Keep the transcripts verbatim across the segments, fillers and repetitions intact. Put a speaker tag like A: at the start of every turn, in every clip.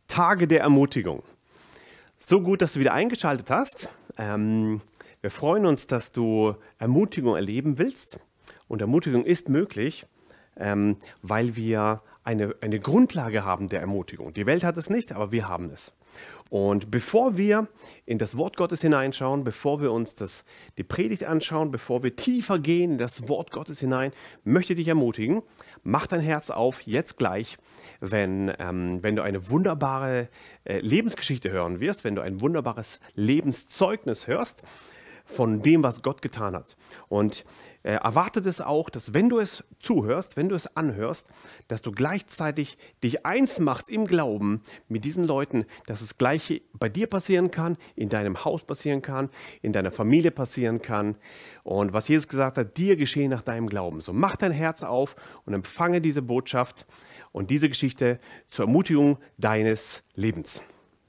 A: Tage der Ermutigung. So gut, dass du wieder eingeschaltet hast. Ähm, wir freuen uns, dass du Ermutigung erleben willst. Und Ermutigung ist möglich, ähm, weil wir eine, eine Grundlage haben der Ermutigung. Die Welt hat es nicht, aber wir haben es. Und bevor wir in das Wort Gottes hineinschauen, bevor wir uns das, die Predigt anschauen, bevor wir tiefer gehen in das Wort Gottes hinein, möchte ich dich ermutigen, mach dein Herz auf, jetzt gleich, wenn, ähm, wenn du eine wunderbare äh, Lebensgeschichte hören wirst, wenn du ein wunderbares Lebenszeugnis hörst von dem, was Gott getan hat. Und äh, erwartet es auch, dass wenn du es zuhörst, wenn du es anhörst, dass du gleichzeitig dich eins machst im Glauben mit diesen Leuten, dass das Gleiche bei dir passieren kann, in deinem Haus passieren kann, in deiner Familie passieren kann. Und was Jesus gesagt hat, dir geschehen nach deinem Glauben. So mach dein Herz auf und empfange diese Botschaft und diese Geschichte zur Ermutigung deines Lebens.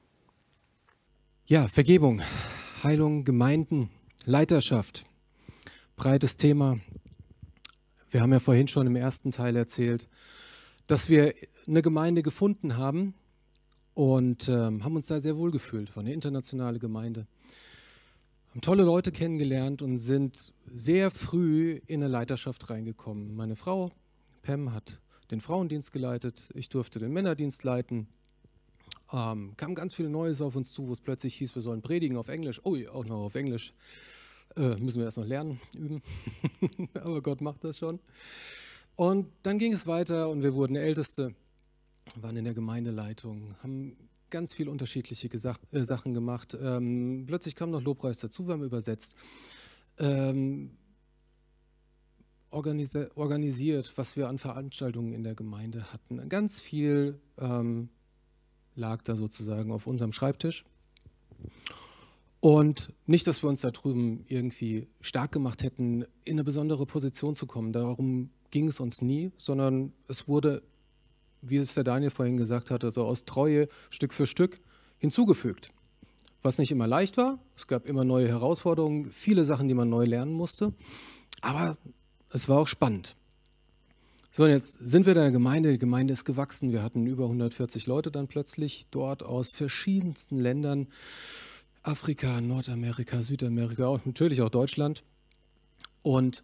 B: Ja, Vergebung, Heilung, Gemeinden, Leiterschaft, breites Thema. Wir haben ja vorhin schon im ersten Teil erzählt, dass wir eine Gemeinde gefunden haben und ähm, haben uns da sehr wohl gefühlt, war eine internationale Gemeinde. Haben tolle Leute kennengelernt und sind sehr früh in eine Leiterschaft reingekommen. Meine Frau, Pam, hat den Frauendienst geleitet, ich durfte den Männerdienst leiten. Ähm, kam ganz viel Neues auf uns zu, wo es plötzlich hieß, wir sollen predigen auf Englisch. Oh, auch noch auf Englisch. Äh, müssen wir erst noch lernen, üben. Aber Gott macht das schon. Und dann ging es weiter und wir wurden Älteste, waren in der Gemeindeleitung, haben ganz viele unterschiedliche Gesach äh, Sachen gemacht. Ähm, plötzlich kam noch Lobpreis dazu, wir haben übersetzt. Ähm, organisi organisiert, was wir an Veranstaltungen in der Gemeinde hatten. Ganz viel ähm, lag da sozusagen auf unserem Schreibtisch. Und nicht, dass wir uns da drüben irgendwie stark gemacht hätten, in eine besondere Position zu kommen. Darum ging es uns nie, sondern es wurde, wie es der Daniel vorhin gesagt hat, also aus Treue Stück für Stück hinzugefügt. Was nicht immer leicht war, es gab immer neue Herausforderungen, viele Sachen, die man neu lernen musste, aber es war auch spannend. So, und jetzt sind wir in der Gemeinde, die Gemeinde ist gewachsen, wir hatten über hundertvierzig Leute dann plötzlich dort aus verschiedensten Ländern, Afrika, Nordamerika, Südamerika und natürlich auch Deutschland. Und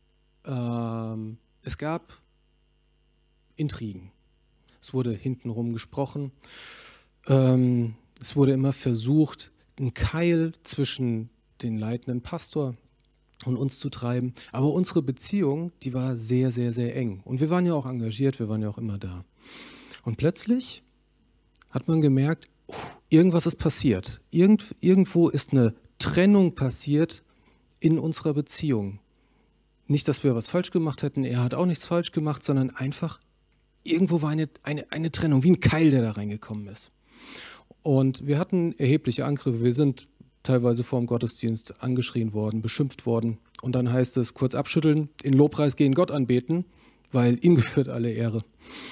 B: ähm, es gab Intrigen. Es wurde hintenrum gesprochen. Ähm, es wurde immer versucht, einen Keil zwischen den leitenden Pastor und uns zu treiben. Aber unsere Beziehung, die war sehr, sehr, sehr eng. Und wir waren ja auch engagiert, wir waren ja auch immer da. Und plötzlich hat man gemerkt, uh, irgendwas ist passiert. Irgend, irgendwo ist eine Trennung passiert in unserer Beziehung. Nicht, dass wir was falsch gemacht hätten, er hat auch nichts falsch gemacht, sondern einfach, irgendwo war eine, eine, eine Trennung, wie ein Keil, der da reingekommen ist. Und wir hatten erhebliche Angriffe, wir sind teilweise vor dem Gottesdienst angeschrien worden, beschimpft worden. Und dann heißt es, kurz abschütteln, in Lobpreis gehen, Gott anbeten, weil ihm gehört alle Ehre.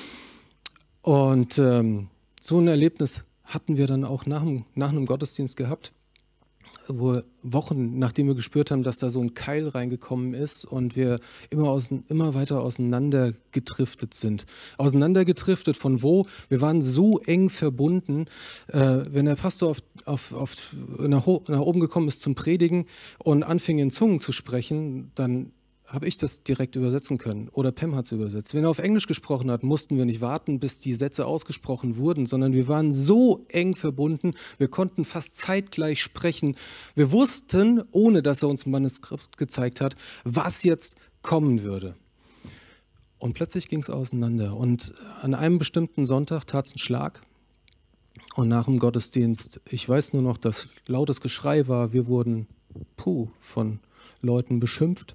B: Und ähm, so ein Erlebnis hatten wir dann auch nach, dem, nach einem Gottesdienst gehabt, wo Wochen, nachdem wir gespürt haben, dass da so ein Keil reingekommen ist und wir immer, aus, immer weiter auseinandergedriftet sind. Auseinandergedriftet von wo? Wir waren so eng verbunden, äh, wenn der Pastor auf, auf, auf, nach, nach oben gekommen ist zum Predigen und anfing in Zungen zu sprechen, dann habe ich das direkt übersetzen können oder Pam hat es übersetzt. Wenn er auf Englisch gesprochen hat, mussten wir nicht warten, bis die Sätze ausgesprochen wurden, sondern wir waren so eng verbunden, wir konnten fast zeitgleich sprechen. Wir wussten, ohne dass er uns ein Manuskript gezeigt hat, was jetzt kommen würde. Und plötzlich ging es auseinander und an einem bestimmten Sonntag tat es einen Schlag und nach dem Gottesdienst, ich weiß nur noch, dass lautes Geschrei war, wir wurden puh, von Leuten beschimpft.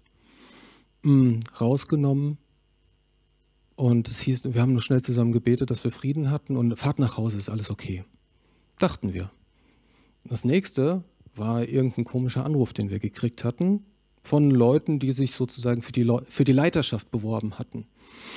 B: Rausgenommen und es hieß, wir haben nur schnell zusammen gebetet, dass wir Frieden hatten und Fahrt nach Hause, ist alles okay. Dachten wir. Das nächste war irgendein komischer Anruf, den wir gekriegt hatten von Leuten, die sich sozusagen für die, Le für die Leiterschaft beworben hatten.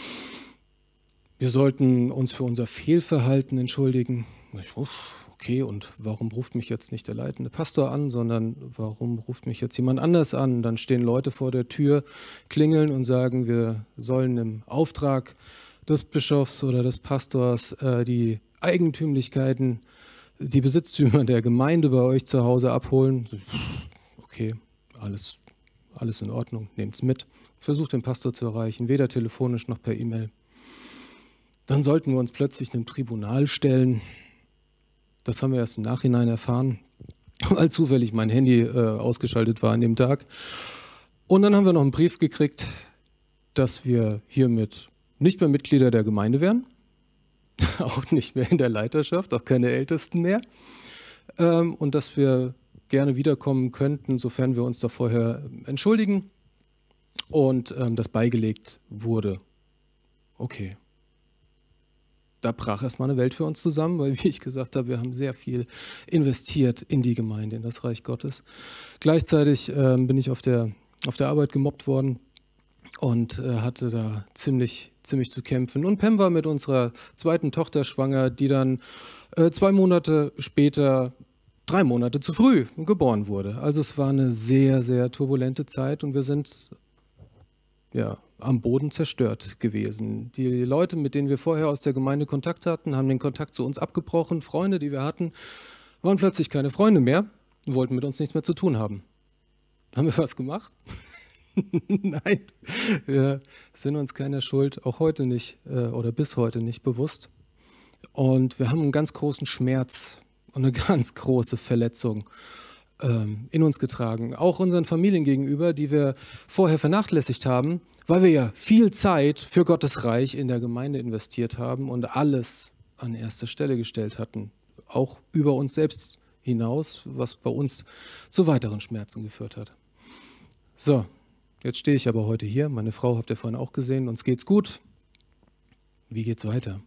B: Wir sollten uns für unser Fehlverhalten entschuldigen. Ich wusste, okay, und warum ruft mich jetzt nicht der leitende Pastor an, sondern warum ruft mich jetzt jemand anders an? Dann stehen Leute vor der Tür, klingeln und sagen, wir sollen im Auftrag des Bischofs oder des Pastors äh, die Eigentümlichkeiten, die Besitztümer der Gemeinde bei euch zu Hause abholen. Okay, alles, alles in Ordnung, nehmt's mit. Versucht den Pastor zu erreichen, weder telefonisch noch per E-Mail. Dann sollten wir uns plötzlich einem Tribunal stellen. Das haben wir erst im Nachhinein erfahren, weil zufällig mein Handy äh, ausgeschaltet war an dem Tag. Und dann haben wir noch einen Brief gekriegt, dass wir hiermit nicht mehr Mitglieder der Gemeinde wären, auch nicht mehr in der Leiterschaft, auch keine Ältesten mehr, ähm, und dass wir gerne wiederkommen könnten, sofern wir uns da vorher entschuldigen und ähm, das beigelegt wurde. Okay. Da brach erstmal eine Welt für uns zusammen, weil, wie ich gesagt habe, wir haben sehr viel investiert in die Gemeinde, in das Reich Gottes. Gleichzeitig äh, bin ich auf der, auf der Arbeit gemobbt worden und äh, hatte da ziemlich, ziemlich zu kämpfen. Und Pam war mit unserer zweiten Tochter schwanger, die dann äh, zwei Monate später, drei Monate zu früh geboren wurde. Also es war eine sehr, sehr turbulente Zeit und wir sind ja, am Boden zerstört gewesen. Die Leute, mit denen wir vorher aus der Gemeinde Kontakt hatten, haben den Kontakt zu uns abgebrochen. Freunde, die wir hatten, waren plötzlich keine Freunde mehr und wollten mit uns nichts mehr zu tun haben. Haben wir was gemacht? Nein, wir sind uns keiner Schuld, auch heute nicht äh, oder bis heute nicht bewusst. Und wir haben einen ganz großen Schmerz und eine ganz große Verletzung ähm, in uns getragen. Auch unseren Familien gegenüber, die wir vorher vernachlässigt haben, weil wir ja viel Zeit für Gottes Reich in der Gemeinde investiert haben und alles an erste Stelle gestellt hatten. Auch über uns selbst hinaus, was bei uns zu weiteren Schmerzen geführt hat. So, jetzt stehe ich aber heute hier. Meine Frau habt ihr vorhin auch gesehen. Uns geht's gut. Wie geht's weiter?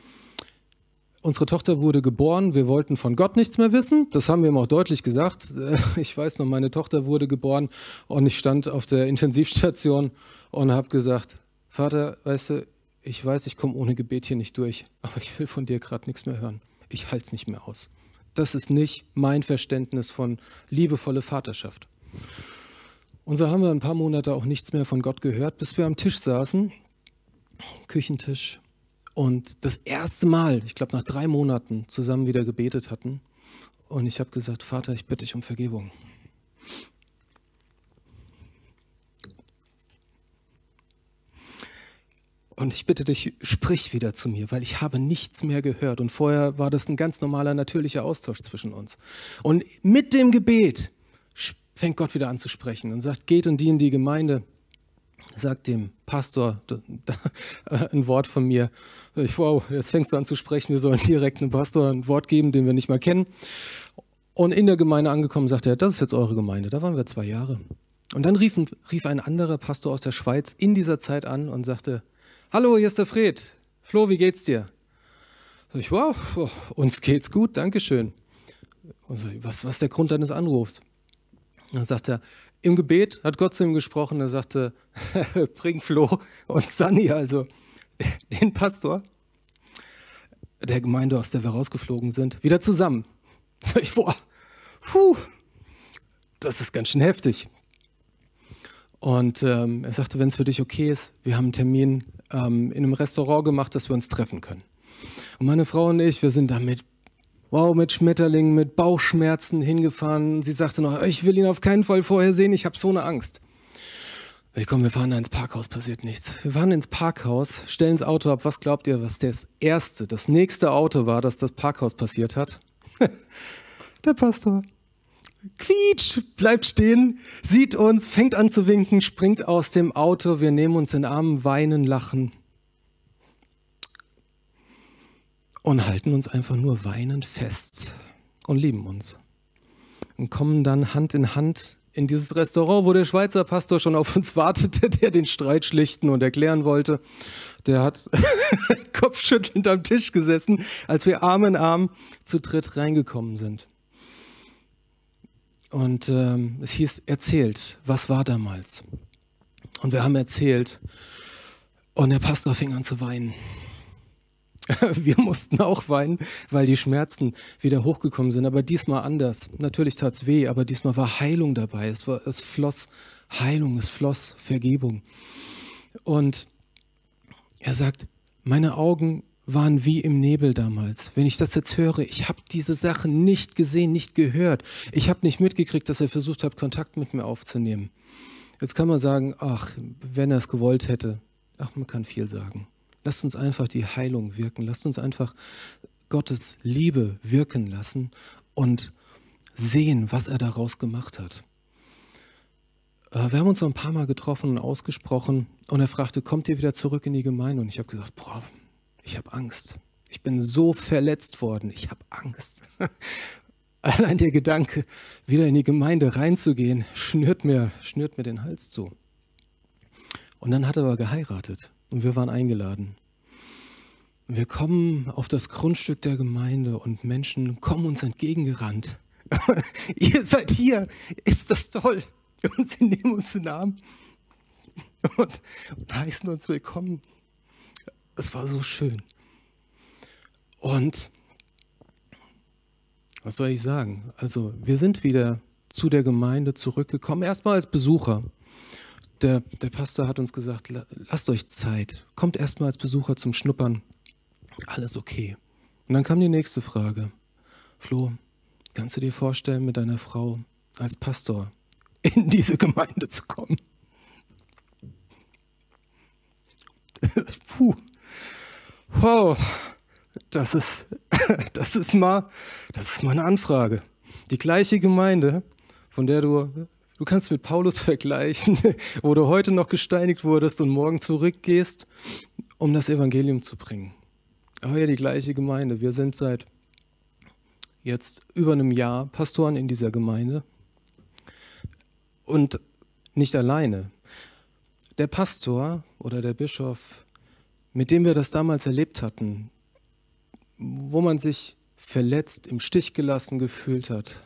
B: Unsere Tochter wurde geboren. Wir wollten von Gott nichts mehr wissen. Das haben wir ihm auch deutlich gesagt. Ich weiß noch, meine Tochter wurde geboren und ich stand auf der Intensivstation und habe gesagt, Vater, weißt du, ich weiß, ich komme ohne Gebet hier nicht durch, aber ich will von dir gerade nichts mehr hören. Ich halte es nicht mehr aus. Das ist nicht mein Verständnis von liebevolle Vaterschaft. Und so haben wir ein paar Monate auch nichts mehr von Gott gehört, bis wir am Tisch saßen, Küchentisch, und das erste Mal, ich glaube nach drei Monaten, zusammen wieder gebetet hatten. Und ich habe gesagt, Vater, ich bitte dich um Vergebung. Und ich bitte dich, sprich wieder zu mir, weil ich habe nichts mehr gehört. Und vorher war das ein ganz normaler, natürlicher Austausch zwischen uns. Und mit dem Gebet fängt Gott wieder an zu sprechen und sagt, geht und dient die Gemeinde. Sagt dem Pastor da, da, ein Wort von mir. Ich, wow, jetzt fängst du an zu sprechen, wir sollen direkt einem Pastor ein Wort geben, den wir nicht mal kennen. Und in der Gemeinde angekommen, sagt er, das ist jetzt eure Gemeinde. Da waren wir zwei Jahre. Und dann rief ein, rief ein anderer Pastor aus der Schweiz in dieser Zeit an und sagte, hallo, hier ist der Fred. Flo, wie geht's dir? Sag ich, wow, uns geht's gut, dankeschön. Und so, was, was ist der Grund deines Anrufs? Dann sagt er, im Gebet hat Gott zu ihm gesprochen, er sagte, bring Flo und Sunny, also den Pastor der Gemeinde, aus der wir rausgeflogen sind, wieder zusammen. Sag ich, boah, puh, das ist ganz schön heftig. Und ähm, er sagte, wenn es für dich okay ist, wir haben einen Termin ähm, in einem Restaurant gemacht, dass wir uns treffen können. Und meine Frau und ich, wir sind damit wow, mit Schmetterlingen, mit Bauchschmerzen hingefahren. Sie sagte noch, ich will ihn auf keinen Fall vorher sehen, ich habe so eine Angst. Ich komm, wir fahren da ins Parkhaus, passiert nichts. Wir fahren ins Parkhaus, stellen das Auto ab. Was glaubt ihr, was das erste, das nächste Auto war, das das Parkhaus passiert hat? Der Pastor. Quietsch, bleibt stehen, sieht uns, fängt an zu winken, springt aus dem Auto. Wir nehmen uns in den Arm, weinen, lachen. Und halten uns einfach nur weinend fest und lieben uns. Und kommen dann Hand in Hand in dieses Restaurant, wo der Schweizer Pastor schon auf uns wartete, der den Streit schlichten und erklären wollte. Der hat kopfschüttelnd am Tisch gesessen, als wir Arm in Arm zu dritt reingekommen sind. Und ähm, es hieß, erzählt, was war damals? Und wir haben erzählt und der Pastor fing an zu weinen. Wir mussten auch weinen, weil die Schmerzen wieder hochgekommen sind, aber diesmal anders. Natürlich tat es weh, aber diesmal war Heilung dabei. Es, war, es floss Heilung, es floss Vergebung. Und er sagt, meine Augen waren wie im Nebel damals. Wenn ich das jetzt höre, ich habe diese Sachen nicht gesehen, nicht gehört. Ich habe nicht mitgekriegt, dass er versucht hat, Kontakt mit mir aufzunehmen. Jetzt kann man sagen, ach, wenn er es gewollt hätte. Ach, man kann viel sagen. Lasst uns einfach die Heilung wirken. Lasst uns einfach Gottes Liebe wirken lassen und sehen, was er daraus gemacht hat. Wir haben uns noch ein paar Mal getroffen und ausgesprochen und er fragte, kommt ihr wieder zurück in die Gemeinde? Und ich habe gesagt, boah, ich habe Angst. Ich bin so verletzt worden. Ich habe Angst. Allein der Gedanke, wieder in die Gemeinde reinzugehen, schnürt mir, schnürt mir den Hals zu. Und dann hat er aber geheiratet und wir waren eingeladen. Wir kommen auf das Grundstück der Gemeinde und Menschen kommen uns entgegengerannt. Ihr seid hier, ist das toll. Und sie nehmen uns in den Arm und, und heißen uns willkommen. Es war so schön. Und was soll ich sagen? Also wir sind wieder zu der Gemeinde zurückgekommen, erstmal als Besucher. Der, der Pastor hat uns gesagt, lasst euch Zeit, kommt erstmal als Besucher zum Schnuppern. Alles okay. Und dann kam die nächste Frage. Flo, kannst du dir vorstellen, mit deiner Frau als Pastor in diese Gemeinde zu kommen? Puh. Wow, das ist, das ist mal, das ist mal eine Anfrage. Die gleiche Gemeinde, von der du, du kannst mit Paulus vergleichen, wo du heute noch gesteinigt wurdest und morgen zurückgehst, um das Evangelium zu bringen. Aber ja, die gleiche Gemeinde. Wir sind seit jetzt über einem Jahr Pastoren in dieser Gemeinde und nicht alleine. Der Pastor oder der Bischof, mit dem wir das damals erlebt hatten, wo man sich verletzt, im Stich gelassen gefühlt hat,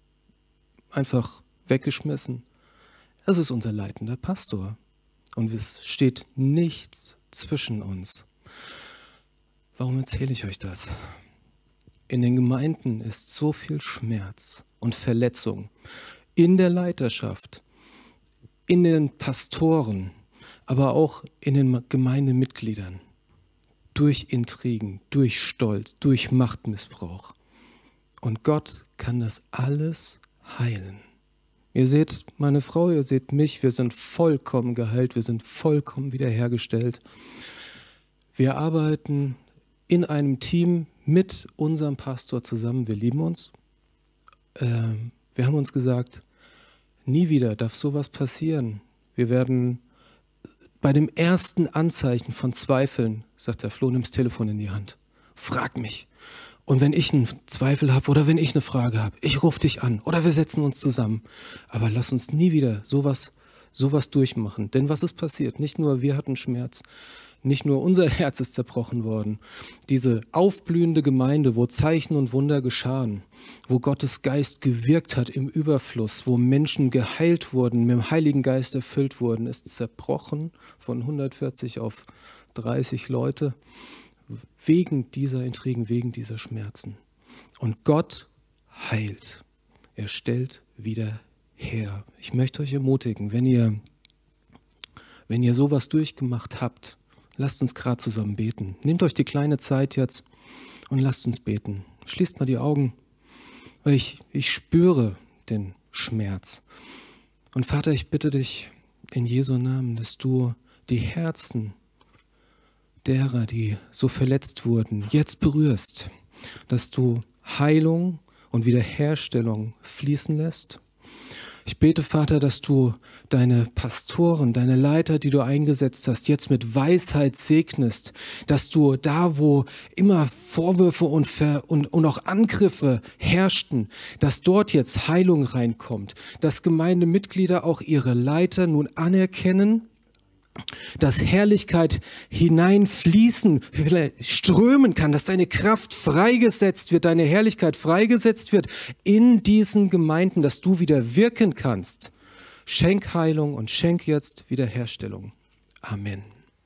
B: einfach weggeschmissen, das ist unser leitender Pastor. Und es steht nichts zwischen uns. Warum erzähle ich euch das? In den Gemeinden ist so viel Schmerz und Verletzung. In der Leiterschaft, in den Pastoren, aber auch in den Gemeindemitgliedern. Durch Intrigen, durch Stolz, durch Machtmissbrauch. Und Gott kann das alles heilen. Ihr seht meine Frau, ihr seht mich, wir sind vollkommen geheilt, wir sind vollkommen wiederhergestellt. Wir arbeiten in einem Team mit unserem Pastor zusammen, wir lieben uns. Ähm, wir haben uns gesagt, nie wieder darf sowas passieren. Wir werden bei dem ersten Anzeichen von Zweifeln, sagt der Flo, nimm das Telefon in die Hand. Frag mich. Und wenn ich einen Zweifel habe oder wenn ich eine Frage habe, ich rufe dich an oder wir setzen uns zusammen. Aber lass uns nie wieder sowas, sowas durchmachen. Denn was ist passiert? Nicht nur wir hatten Schmerz, nicht nur unser Herz ist zerbrochen worden. Diese aufblühende Gemeinde, wo Zeichen und Wunder geschahen, wo Gottes Geist gewirkt hat im Überfluss, wo Menschen geheilt wurden, mit dem Heiligen Geist erfüllt wurden, ist zerbrochen von hundertvierzig auf dreißig Leute wegen dieser Intrigen, wegen dieser Schmerzen. Und Gott heilt. Er stellt wieder her. Ich möchte euch ermutigen, wenn ihr, wenn ihr sowas durchgemacht habt, lasst uns gerade zusammen beten. Nehmt euch die kleine Zeit jetzt und lasst uns beten. Schließt mal die Augen, weil ich, ich spüre den Schmerz. Und Vater, ich bitte dich in Jesu Namen, dass du die Herzen derer, die so verletzt wurden, jetzt berührst, dass du Heilung und Wiederherstellung fließen lässt. Ich bete, Vater, dass du deine Pastoren, deine Leiter, die du eingesetzt hast, jetzt mit Weisheit segnest, dass du da, wo immer Vorwürfe und, Ver- und, und auch Angriffe herrschten, dass dort jetzt Heilung reinkommt, dass Gemeindemitglieder auch ihre Leiter nun anerkennen, dass Herrlichkeit hineinfließen, strömen kann, dass deine Kraft freigesetzt wird, deine Herrlichkeit freigesetzt wird in diesen Gemeinden, dass du wieder wirken kannst. Schenk Heilung und schenk jetzt Wiederherstellung. Amen.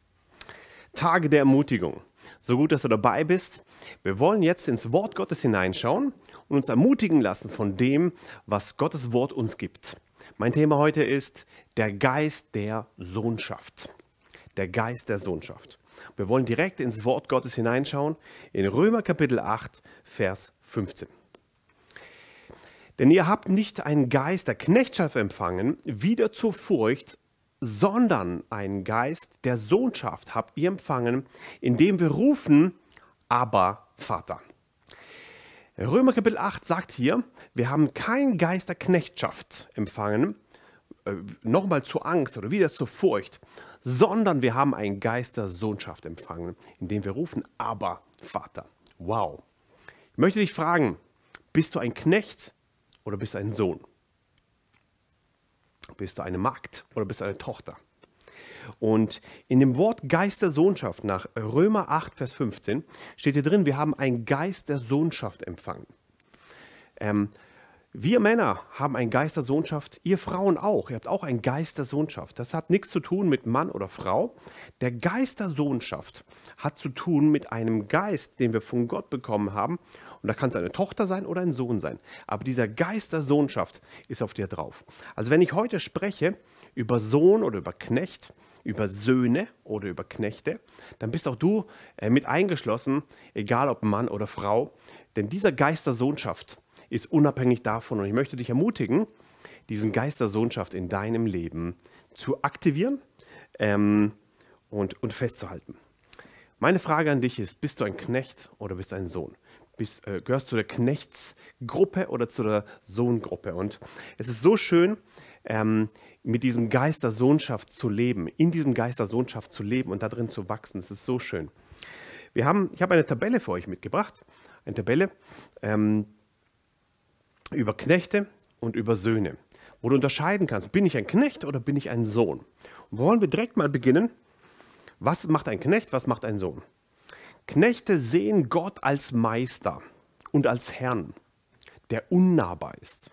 A: Tage der Ermutigung. So gut, dass du dabei bist. Wir wollen jetzt ins Wort Gottes hineinschauen und uns ermutigen lassen von dem, was Gottes Wort uns gibt. Mein Thema heute ist der Geist der Sohnschaft. Der Geist der Sohnschaft. Wir wollen direkt ins Wort Gottes hineinschauen, in Römer Kapitel acht, Vers fünfzehn. Denn ihr habt nicht einen Geist der Knechtschaft empfangen, wieder zur Furcht, sondern einen Geist der Sohnschaft habt ihr empfangen, indem wir rufen, aber Vater. Römer Kapitel acht sagt hier, wir haben keinen Geist der Knechtschaft empfangen, äh, nochmal zur Angst oder wieder zur Furcht, sondern wir haben einen Geist der Sohnschaft empfangen, indem wir rufen, aber Vater. Wow. Ich möchte dich fragen, bist du ein Knecht oder bist du ein Sohn? Bist du eine Magd oder bist du eine Tochter? Und in dem Wort Geist der Sohnschaft nach Römer acht, Vers fünfzehn steht hier drin, wir haben einen Geist der Sohnschaft empfangen. Ähm, wir Männer haben einen Geist der Sohnschaft, ihr Frauen auch. Ihr habt auch einen Geist der Sohnschaft. Das hat nichts zu tun mit Mann oder Frau. Der Geist der Sohnschaft hat zu tun mit einem Geist, den wir von Gott bekommen haben. Und da kann es eine Tochter sein oder ein Sohn sein. Aber dieser Geist der Sohnschaft ist auf dir drauf. Also wenn ich heute spreche über Sohn oder über Knecht, über Söhne oder über Knechte, dann bist auch du äh, mit eingeschlossen, egal ob Mann oder Frau. Denn dieser Geist der Sohnschaft ist unabhängig davon. Und ich möchte dich ermutigen, diesen Geist der Sohnschaft in deinem Leben zu aktivieren ähm, und, und festzuhalten. Meine Frage an dich ist, bist du ein Knecht oder bist du ein Sohn? Bist, äh, gehörst du der Knechtsgruppe oder zu der Sohngruppe? Und es ist so schön, ähm, mit diesem Geist der Sohnschaft zu leben, in diesem Geist der Sohnschaft zu leben und da drin zu wachsen. Es ist so schön. Wir haben, ich habe eine Tabelle für euch mitgebracht, eine Tabelle ähm, über Knechte und über Söhne, wo du unterscheiden kannst, bin ich ein Knecht oder bin ich ein Sohn? Und wollen wir direkt mal beginnen? Was macht ein Knecht, was macht ein Sohn? Knechte sehen Gott als Meister und als Herrn, der unnahbar ist.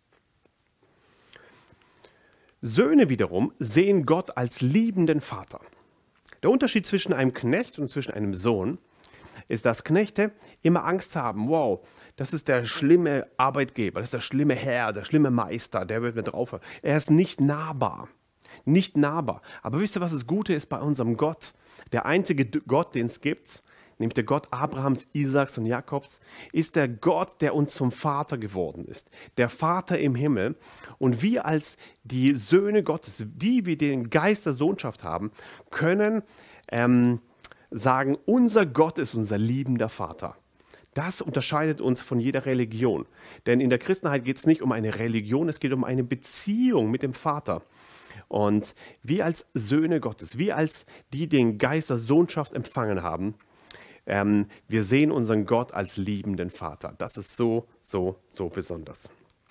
A: Söhne wiederum sehen Gott als liebenden Vater. Der Unterschied zwischen einem Knecht und zwischen einem Sohn ist, dass Knechte immer Angst haben, wow, das ist der schlimme Arbeitgeber, das ist der schlimme Herr, der schlimme Meister, der wird mir drauf. Er ist nicht nahbar, nicht nahbar. Aber wisst ihr, was das Gute ist bei unserem Gott? Der einzige Gott, den es gibt, nämlich der Gott Abrahams, Isaaks und Jakobs, ist der Gott, der uns zum Vater geworden ist. Der Vater im Himmel. Und wir als die Söhne Gottes, die wir den Geist der Sohnschaft haben, können ähm, sagen, unser Gott ist unser liebender Vater. Das unterscheidet uns von jeder Religion. Denn in der Christenheit geht es nicht um eine Religion, es geht um eine Beziehung mit dem Vater. Und wir als Söhne Gottes, wir als die den Geist der Sohnschaft empfangen haben, Ähm, wir sehen unseren Gott als liebenden Vater. Das ist so, so, so besonders.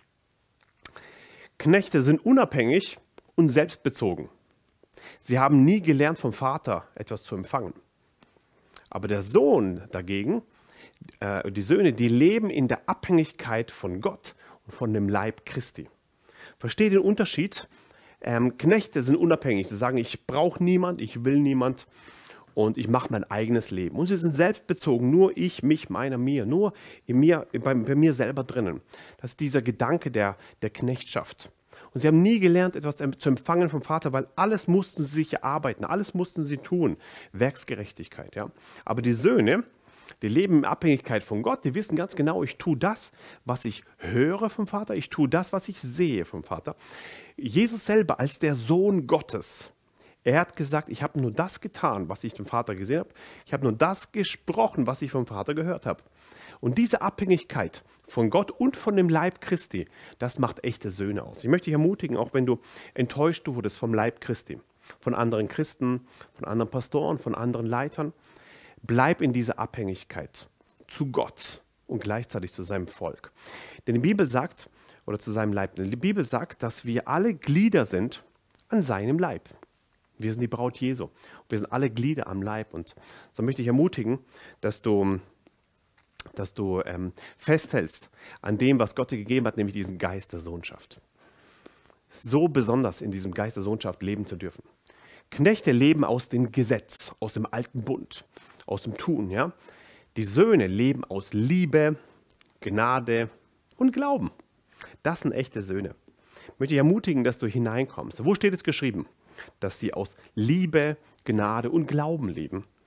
A: Knechte sind unabhängig und selbstbezogen. Sie haben nie gelernt, vom Vater etwas zu empfangen. Aber der Sohn dagegen, äh, die Söhne, die leben in der Abhängigkeit von Gott und von dem Leib Christi. Versteht den Unterschied? Ähm, Knechte sind unabhängig. Sie sagen, ich brauche niemand, ich will niemand. Und ich mache mein eigenes Leben. Und sie sind selbstbezogen, nur ich, mich, meiner, mir, nur in mir, bei, bei mir selber drinnen. Das ist dieser Gedanke der, der Knechtschaft. Und sie haben nie gelernt, etwas zu empfangen vom Vater, weil alles mussten sie sich erarbeiten, alles mussten sie tun. Werksgerechtigkeit, ja. Aber die Söhne, die leben in Abhängigkeit von Gott, die wissen ganz genau, ich tue das, was ich höre vom Vater, ich tue das, was ich sehe vom Vater. Jesus selber als der Sohn Gottes, er hat gesagt, ich habe nur das getan, was ich vom Vater gesehen habe. Ich habe nur das gesprochen, was ich vom Vater gehört habe. Und diese Abhängigkeit von Gott und von dem Leib Christi, das macht echte Söhne aus. Ich möchte dich ermutigen, auch wenn du enttäuscht wurdest vom Leib Christi, von anderen Christen, von anderen Pastoren, von anderen Leitern, bleib in dieser Abhängigkeit zu Gott und gleichzeitig zu seinem Volk. Denn die Bibel sagt, oder zu seinem Leib, denn die Bibel sagt, dass wir alle Glieder sind an seinem Leib. Wir sind die Braut Jesu. Wir sind alle Glieder am Leib. Und so möchte ich ermutigen, dass du, dass du ähm, festhältst an dem, was Gott dir gegeben hat, nämlich diesen Geist der Sohnschaft. So besonders in diesem Geist der Sohnschaft leben zu dürfen. Knechte leben aus dem Gesetz, aus dem alten Bund, aus dem Tun. Ja? Die Söhne leben aus Liebe, Gnade und Glauben. Das sind echte Söhne. Ich möchte dich ermutigen, dass du hineinkommst. Wo steht es geschrieben? Dass sie aus Liebe, Gnade und Glauben leben.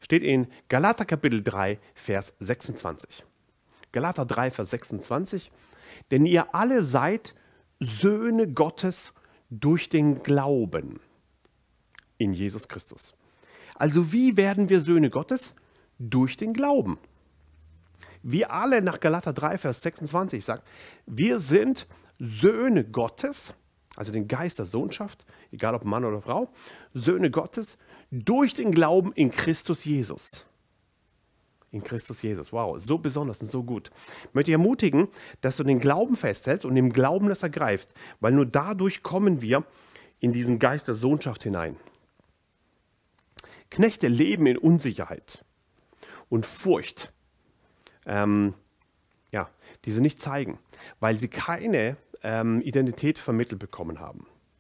A: Steht in Galater Kapitel drei, Vers sechsundzwanzig. Galater drei, Vers sechsundzwanzig. Denn ihr alle seid Söhne Gottes durch den Glauben in Jesus Christus. Also wie werden wir Söhne Gottes? Durch den Glauben. Wir alle nach Galater drei, Vers sechsundzwanzig sagt, wir sind Söhne Gottes, also den Geist der Sohnschaft, egal ob Mann oder Frau, Söhne Gottes durch den Glauben in Christus Jesus. In Christus Jesus. Wow, so besonders und so gut. Ich möchte dich ermutigen, dass du den Glauben festhältst und im Glauben das ergreifst, weil nur dadurch kommen wir in diesen Geist der Sohnschaft hinein. Knechte leben in Unsicherheit und Furcht, ähm, ja, die sie nicht zeigen, weil sie keine ähm, Identität vermittelt bekommen haben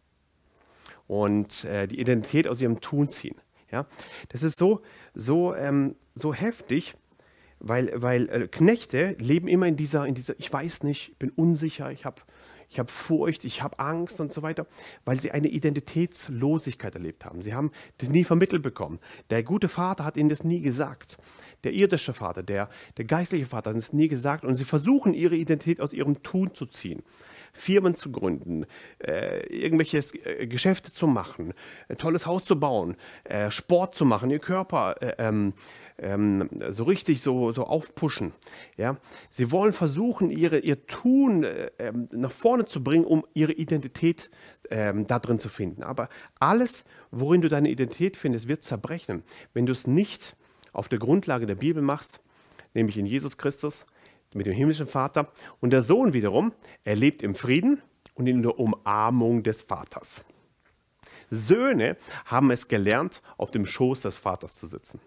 A: und äh, die Identität aus ihrem Tun ziehen. Ja? Das ist so, so, ähm, so heftig, weil, weil äh, Knechte leben immer in dieser, in dieser, ich weiß nicht, ich bin unsicher, ich habe ich hab Furcht, ich habe Angst und so weiter, weil sie eine Identitätslosigkeit erlebt haben. Sie haben das nie vermittelt bekommen. Der gute Vater hat ihnen das nie gesagt. Der irdische Vater, der, der geistliche Vater hat es nie gesagt. Und sie versuchen, ihre Identität aus ihrem Tun zu ziehen. Firmen zu gründen, äh, irgendwelche äh, Geschäfte zu machen, ein tolles Haus zu bauen, äh, Sport zu machen, ihr Körper äh, ähm, ähm, so richtig so, so aufpushen. Ja? Sie wollen versuchen, ihre, ihr Tun äh, nach vorne zu bringen, um ihre Identität äh, da drin zu finden. Aber alles, worin du deine Identität findest, wird zerbrechen, wenn du es nicht auf der Grundlage der Bibel machst, nämlich in Jesus Christus, mit dem himmlischen Vater. Und der Sohn wiederum, er lebt im Frieden und in der Umarmung des Vaters. Söhne haben es gelernt, auf dem Schoß des Vaters zu sitzen.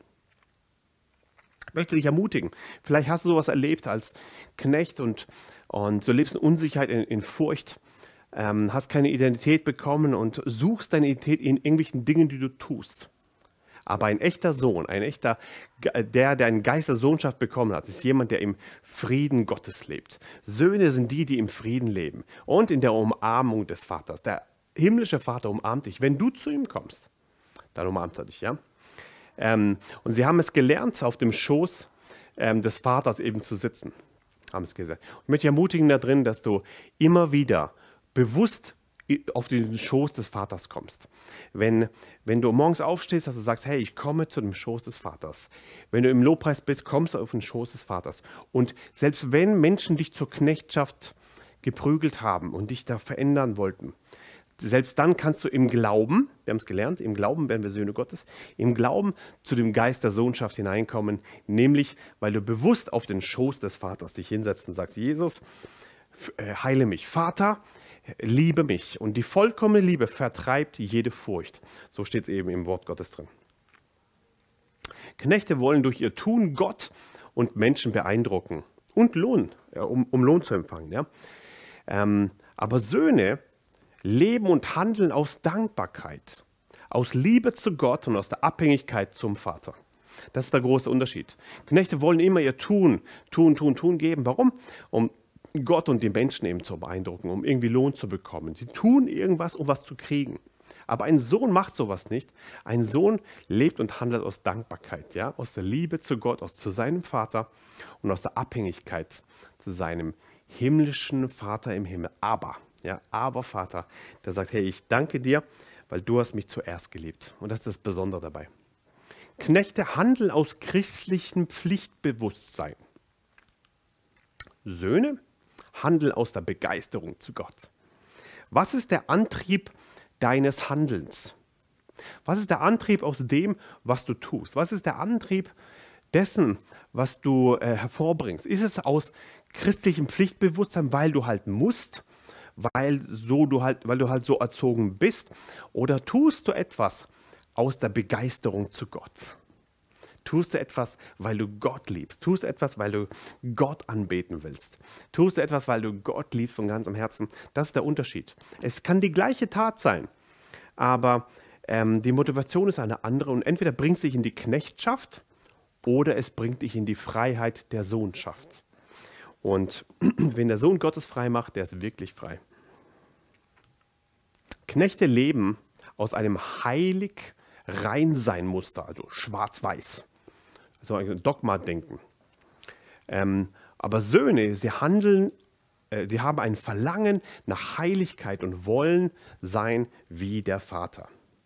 A: Ich möchte dich ermutigen. Vielleicht hast du sowas erlebt als Knecht und, und du lebst in Unsicherheit, in, in Furcht, ähm, hast keine Identität bekommen und suchst deine Identität in irgendwelchen Dingen, die du tust. Aber ein echter Sohn, ein echter, der, der einen Geist der Sohnschaft bekommen hat, ist jemand, der im Frieden Gottes lebt. Söhne sind die, die im Frieden leben und in der Umarmung des Vaters. Der himmlische Vater umarmt dich. Wenn du zu ihm kommst, dann umarmt er dich, ja. Ähm, und sie haben es gelernt, auf dem Schoß ähm, des Vaters eben zu sitzen. Haben es gesagt. Ich möchte dich ermutigen da drin, dass du immer wieder bewusst auf den Schoß des Vaters kommst. Wenn, wenn du morgens aufstehst, dass du sagst, hey, ich komme zu dem Schoß des Vaters. Wenn du im Lobpreis bist, kommst du auf den Schoß des Vaters. Und selbst wenn Menschen dich zur Knechtschaft geprügelt haben und dich da verändern wollten, selbst dann kannst du im Glauben, wir haben es gelernt, im Glauben werden wir Söhne Gottes, im Glauben zu dem Geist der Sohnschaft hineinkommen, nämlich, weil du bewusst auf den Schoß des Vaters dich hinsetzt und sagst, Jesus, heile mich. Vater, liebe mich. Und die vollkommene Liebe vertreibt jede Furcht. So steht es eben im Wort Gottes drin. Knechte wollen durch ihr Tun Gott und Menschen beeindrucken und Lohn, ja, um, um Lohn zu empfangen. Ja. Ähm, aber Söhne leben und handeln aus Dankbarkeit, aus Liebe zu Gott und aus der Abhängigkeit zum Vater. Das ist der große Unterschied. Knechte wollen immer ihr Tun, Tun, Tun, Tun geben. Warum? Um Gott und die Menschen eben zu beeindrucken, um irgendwie Lohn zu bekommen. Sie tun irgendwas, um was zu kriegen. Aber ein Sohn macht sowas nicht. Ein Sohn lebt und handelt aus Dankbarkeit, ja? Aus der Liebe zu Gott, aus, zu seinem Vater und aus der Abhängigkeit zu seinem himmlischen Vater im Himmel. Aber, ja, aber Vater, der sagt, hey, ich danke dir, weil du hast mich zuerst geliebt. Und das ist das Besondere dabei. Knechte handeln aus christlichem Pflichtbewusstsein. Söhne handeln aus der Begeisterung zu Gott. Was ist der Antrieb deines Handelns? Was ist der Antrieb aus dem, was du tust? Was ist der Antrieb dessen, was du äh, hervorbringst? Ist es aus christlichem Pflichtbewusstsein, weil du halt musst, weil, so du halt, weil du halt so erzogen bist? Oder tust du etwas aus der Begeisterung zu Gott? Tust du etwas, weil du Gott liebst? Tust du etwas, weil du Gott anbeten willst? Tust du etwas, weil du Gott liebst von ganzem Herzen? Das ist der Unterschied. Es kann die gleiche Tat sein, aber ähm, die Motivation ist eine andere und entweder bringt es dich in die Knechtschaft oder es bringt dich in die Freiheit der Sohnschaft. Und wenn der Sohn Gottes frei macht, der ist wirklich frei. Knechte leben aus einem heilig Reinsein-Muster, also schwarz-weiß. also ein Dogma-Denken. Ähm, aber Söhne, sie handeln, äh, die haben ein Verlangen nach Heiligkeit und wollen sein wie der Vater.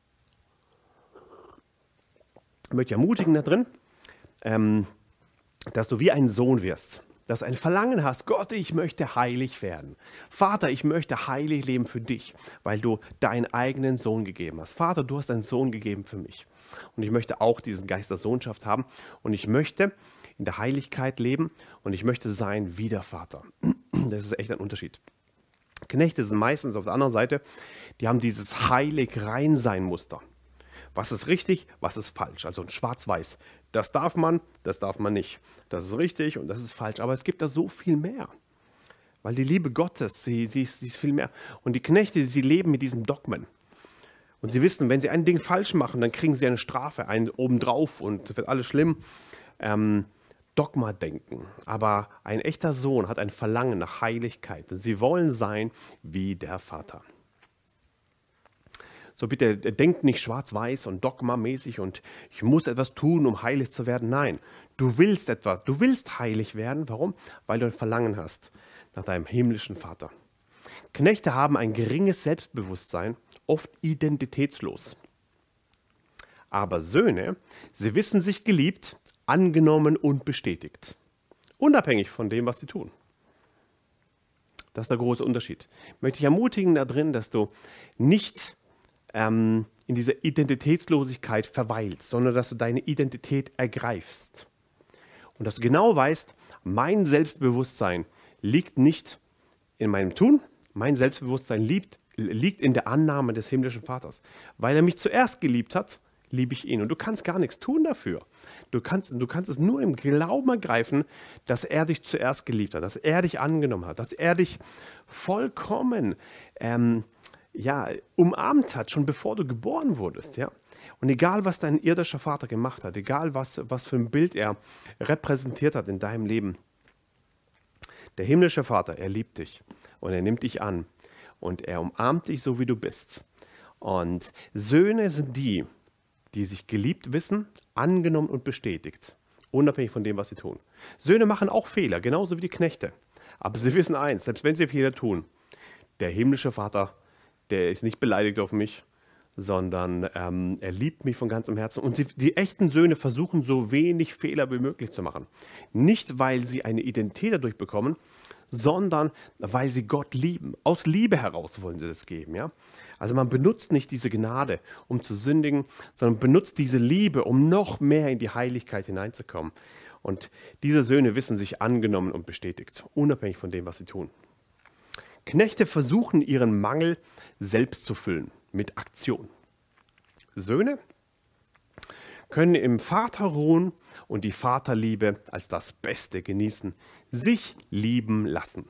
A: Ich möchte dich ermutigen da drin, ähm, dass du wie ein Sohn wirst, dass du ein Verlangen hast, Gott, ich möchte heilig werden. Vater, ich möchte heilig leben für dich, weil du deinen eigenen Sohn gegeben hast. Vater, du hast einen Sohn gegeben für mich. Und ich möchte auch diesen Geist der Sohnschaft haben. Und ich möchte in der Heiligkeit leben und ich möchte sein wie der Vater. Das ist echt ein Unterschied. Knechte sind meistens auf der anderen Seite, die haben dieses heilig-rein-sein-Muster. Was ist richtig, was ist falsch? Also ein Schwarz-Weiß. Das darf man, das darf man nicht. Das ist richtig und das ist falsch. Aber es gibt da so viel mehr. Weil die Liebe Gottes, sie, sie, ist, sie ist viel mehr. Und die Knechte, sie leben mit diesem Dogmen. Und sie wissen, wenn sie ein Ding falsch machen, dann kriegen sie eine Strafe, einen obendrauf und es wird alles schlimm. Ähm, Dogma-Denken. Aber ein echter Sohn hat ein Verlangen nach Heiligkeit. Sie wollen sein wie der Vater. So bitte, denkt nicht schwarz-weiß und dogmamäßig und ich muss etwas tun, um heilig zu werden. Nein, du willst etwas, du willst heilig werden. Warum? Weil du ein Verlangen hast nach deinem himmlischen Vater. Knechte haben ein geringes Selbstbewusstsein, oft identitätslos. Aber Söhne, sie wissen sich geliebt, angenommen und bestätigt. Unabhängig von dem, was sie tun. Das ist der große Unterschied. Ich möchte dich ermutigen da drin, dass du nicht ähm, in dieser Identitätslosigkeit verweilst, sondern dass du deine Identität ergreifst. Und dass du genau weißt, mein Selbstbewusstsein liegt nicht in meinem Tun, mein Selbstbewusstsein liegt, liegt in der Annahme des himmlischen Vaters. Weil er mich zuerst geliebt hat, liebe ich ihn. Und du kannst gar nichts tun dafür. Du kannst, du kannst es nur im Glauben ergreifen, dass er dich zuerst geliebt hat, dass er dich angenommen hat, dass er dich vollkommen ähm, ja, umarmt hat, schon bevor du geboren wurdest. Ja? Und egal, was dein irdischer Vater gemacht hat, egal, was, was für ein Bild er repräsentiert hat in deinem Leben, der himmlische Vater, er liebt dich und er nimmt dich an und er umarmt dich so, wie du bist. Und Söhne sind die, die sich geliebt wissen, angenommen und bestätigt, unabhängig von dem, was sie tun. Söhne machen auch Fehler, genauso wie die Knechte. Aber sie wissen eins, selbst wenn sie Fehler tun, der himmlische Vater, der ist nicht beleidigt auf mich, sondern ähm, er liebt mich von ganzem Herzen. Und sie, die echten Söhne versuchen, so wenig Fehler wie möglich zu machen. Nicht, weil sie eine Identität dadurch bekommen, sondern weil sie Gott lieben. Aus Liebe heraus wollen sie das geben. Ja? Also man benutzt nicht diese Gnade, um zu sündigen, sondern benutzt diese Liebe, um noch mehr in die Heiligkeit hineinzukommen. Und diese Söhne wissen sich angenommen und bestätigt, unabhängig von dem, was sie tun. Knechte versuchen, ihren Mangel selbst zu füllen, mit Aktion. Söhne können im Vater ruhen und die Vaterliebe als das Beste genießen, sich lieben lassen.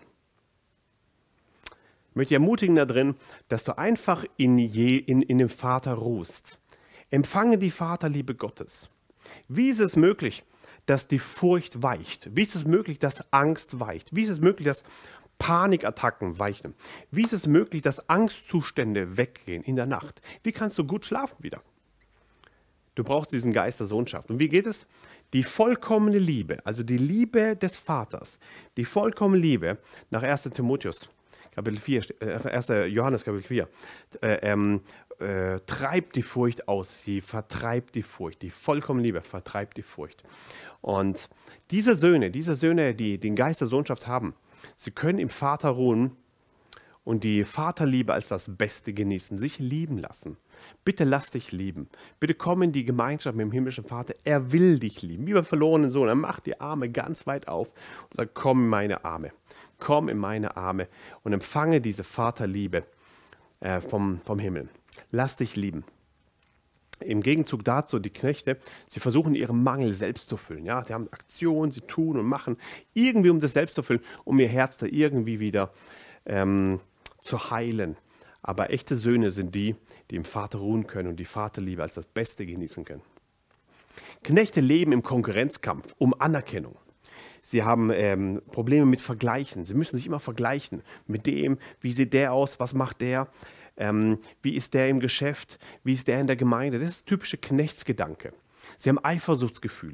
A: Ich möchte dich ermutigen da drin, dass du einfach in, je, in, in dem Vater ruhst. Empfange die Vaterliebe Gottes. Wie ist es möglich, dass die Furcht weicht? Wie ist es möglich, dass Angst weicht? Wie ist es möglich, dass Panikattacken weichen? Wie ist es möglich, dass Angstzustände weggehen in der Nacht? Wie kannst du gut schlafen wieder? Du brauchst diesen Geist der Sohnschaft. Und wie geht es? Die vollkommene Liebe, also die Liebe des Vaters, die vollkommene Liebe nach erster Timotheus, Kapitel vier, äh, erster Johannes, Kapitel vier, äh, ähm, äh, treibt die Furcht aus, sie vertreibt die Furcht, die vollkommene Liebe vertreibt die Furcht. Und diese Söhne, diese Söhne, die den Geist der Sohnschaft haben, sie können im Vater ruhen und die Vaterliebe als das Beste genießen, sich lieben lassen. Bitte lass dich lieben. Bitte komm in die Gemeinschaft mit dem himmlischen Vater. Er will dich lieben, wie beim verlorenen Sohn. Er macht die Arme ganz weit auf und sagt, komm in meine Arme. Komm in meine Arme und empfange diese Vaterliebe äh, vom, vom Himmel. Lass dich lieben. Im Gegenzug dazu, die Knechte, sie versuchen ihren Mangel selbst zu füllen. Ja? Sie haben Aktionen, sie tun und machen irgendwie, um das selbst zu füllen, um ihr Herz da irgendwie wieder ähm, zu heilen. Aber echte Söhne sind die, die im Vater ruhen können und die Vaterliebe als das Beste genießen können. Knechte leben im Konkurrenzkampf um Anerkennung. Sie haben ähm, Probleme mit Vergleichen. Sie müssen sich immer vergleichen mit dem, wie sieht der aus, was macht der, ähm, wie ist der im Geschäft, wie ist der in der Gemeinde. Das ist typische Knechtsgedanke. Sie haben Eifersuchtsgefühle.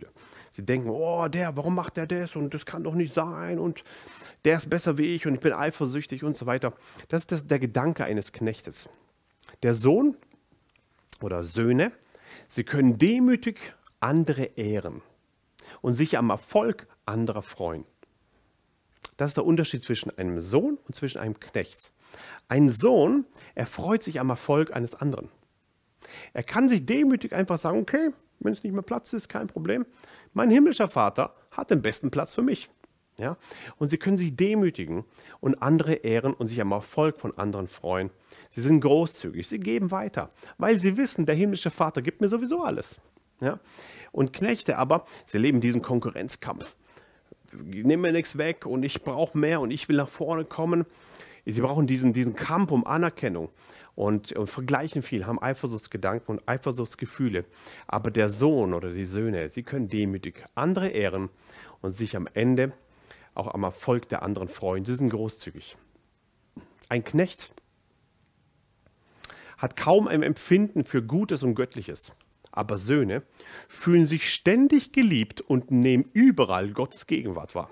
A: Sie denken, oh, der, warum macht der das und das kann doch nicht sein und der ist besser wie ich und ich bin eifersüchtig und so weiter. Das ist das, der Gedanke eines Knechtes. Der Sohn oder Söhne, sie können demütig andere ehren und sich am Erfolg anderer freuen. Das ist der Unterschied zwischen einem Sohn und zwischen einem Knecht. Ein Sohn, er freut sich am Erfolg eines anderen. Er kann sich demütig einfach sagen, okay, wenn es nicht mehr Platz ist, kein Problem. Mein himmlischer Vater hat den besten Platz für mich. Ja? Und sie können sich demütigen und andere ehren und sich am Erfolg von anderen freuen. Sie sind großzügig, sie geben weiter, weil sie wissen, der himmlische Vater gibt mir sowieso alles. Ja? Und Knechte aber, sie leben diesen Konkurrenzkampf. Nimm mir nichts weg und ich brauche mehr und ich will nach vorne kommen. Sie brauchen diesen, diesen Kampf um Anerkennung und, und vergleichen viel, haben Eifersuchtsgedanken und Eifersuchtsgefühle. Aber der Sohn oder die Söhne, sie können demütig andere ehren und sich am Ende auch am Erfolg der anderen freuen. Sie sind großzügig. Ein Knecht hat kaum ein Empfinden für Gutes und Göttliches. Aber Söhne fühlen sich ständig geliebt und nehmen überall Gottes Gegenwart wahr.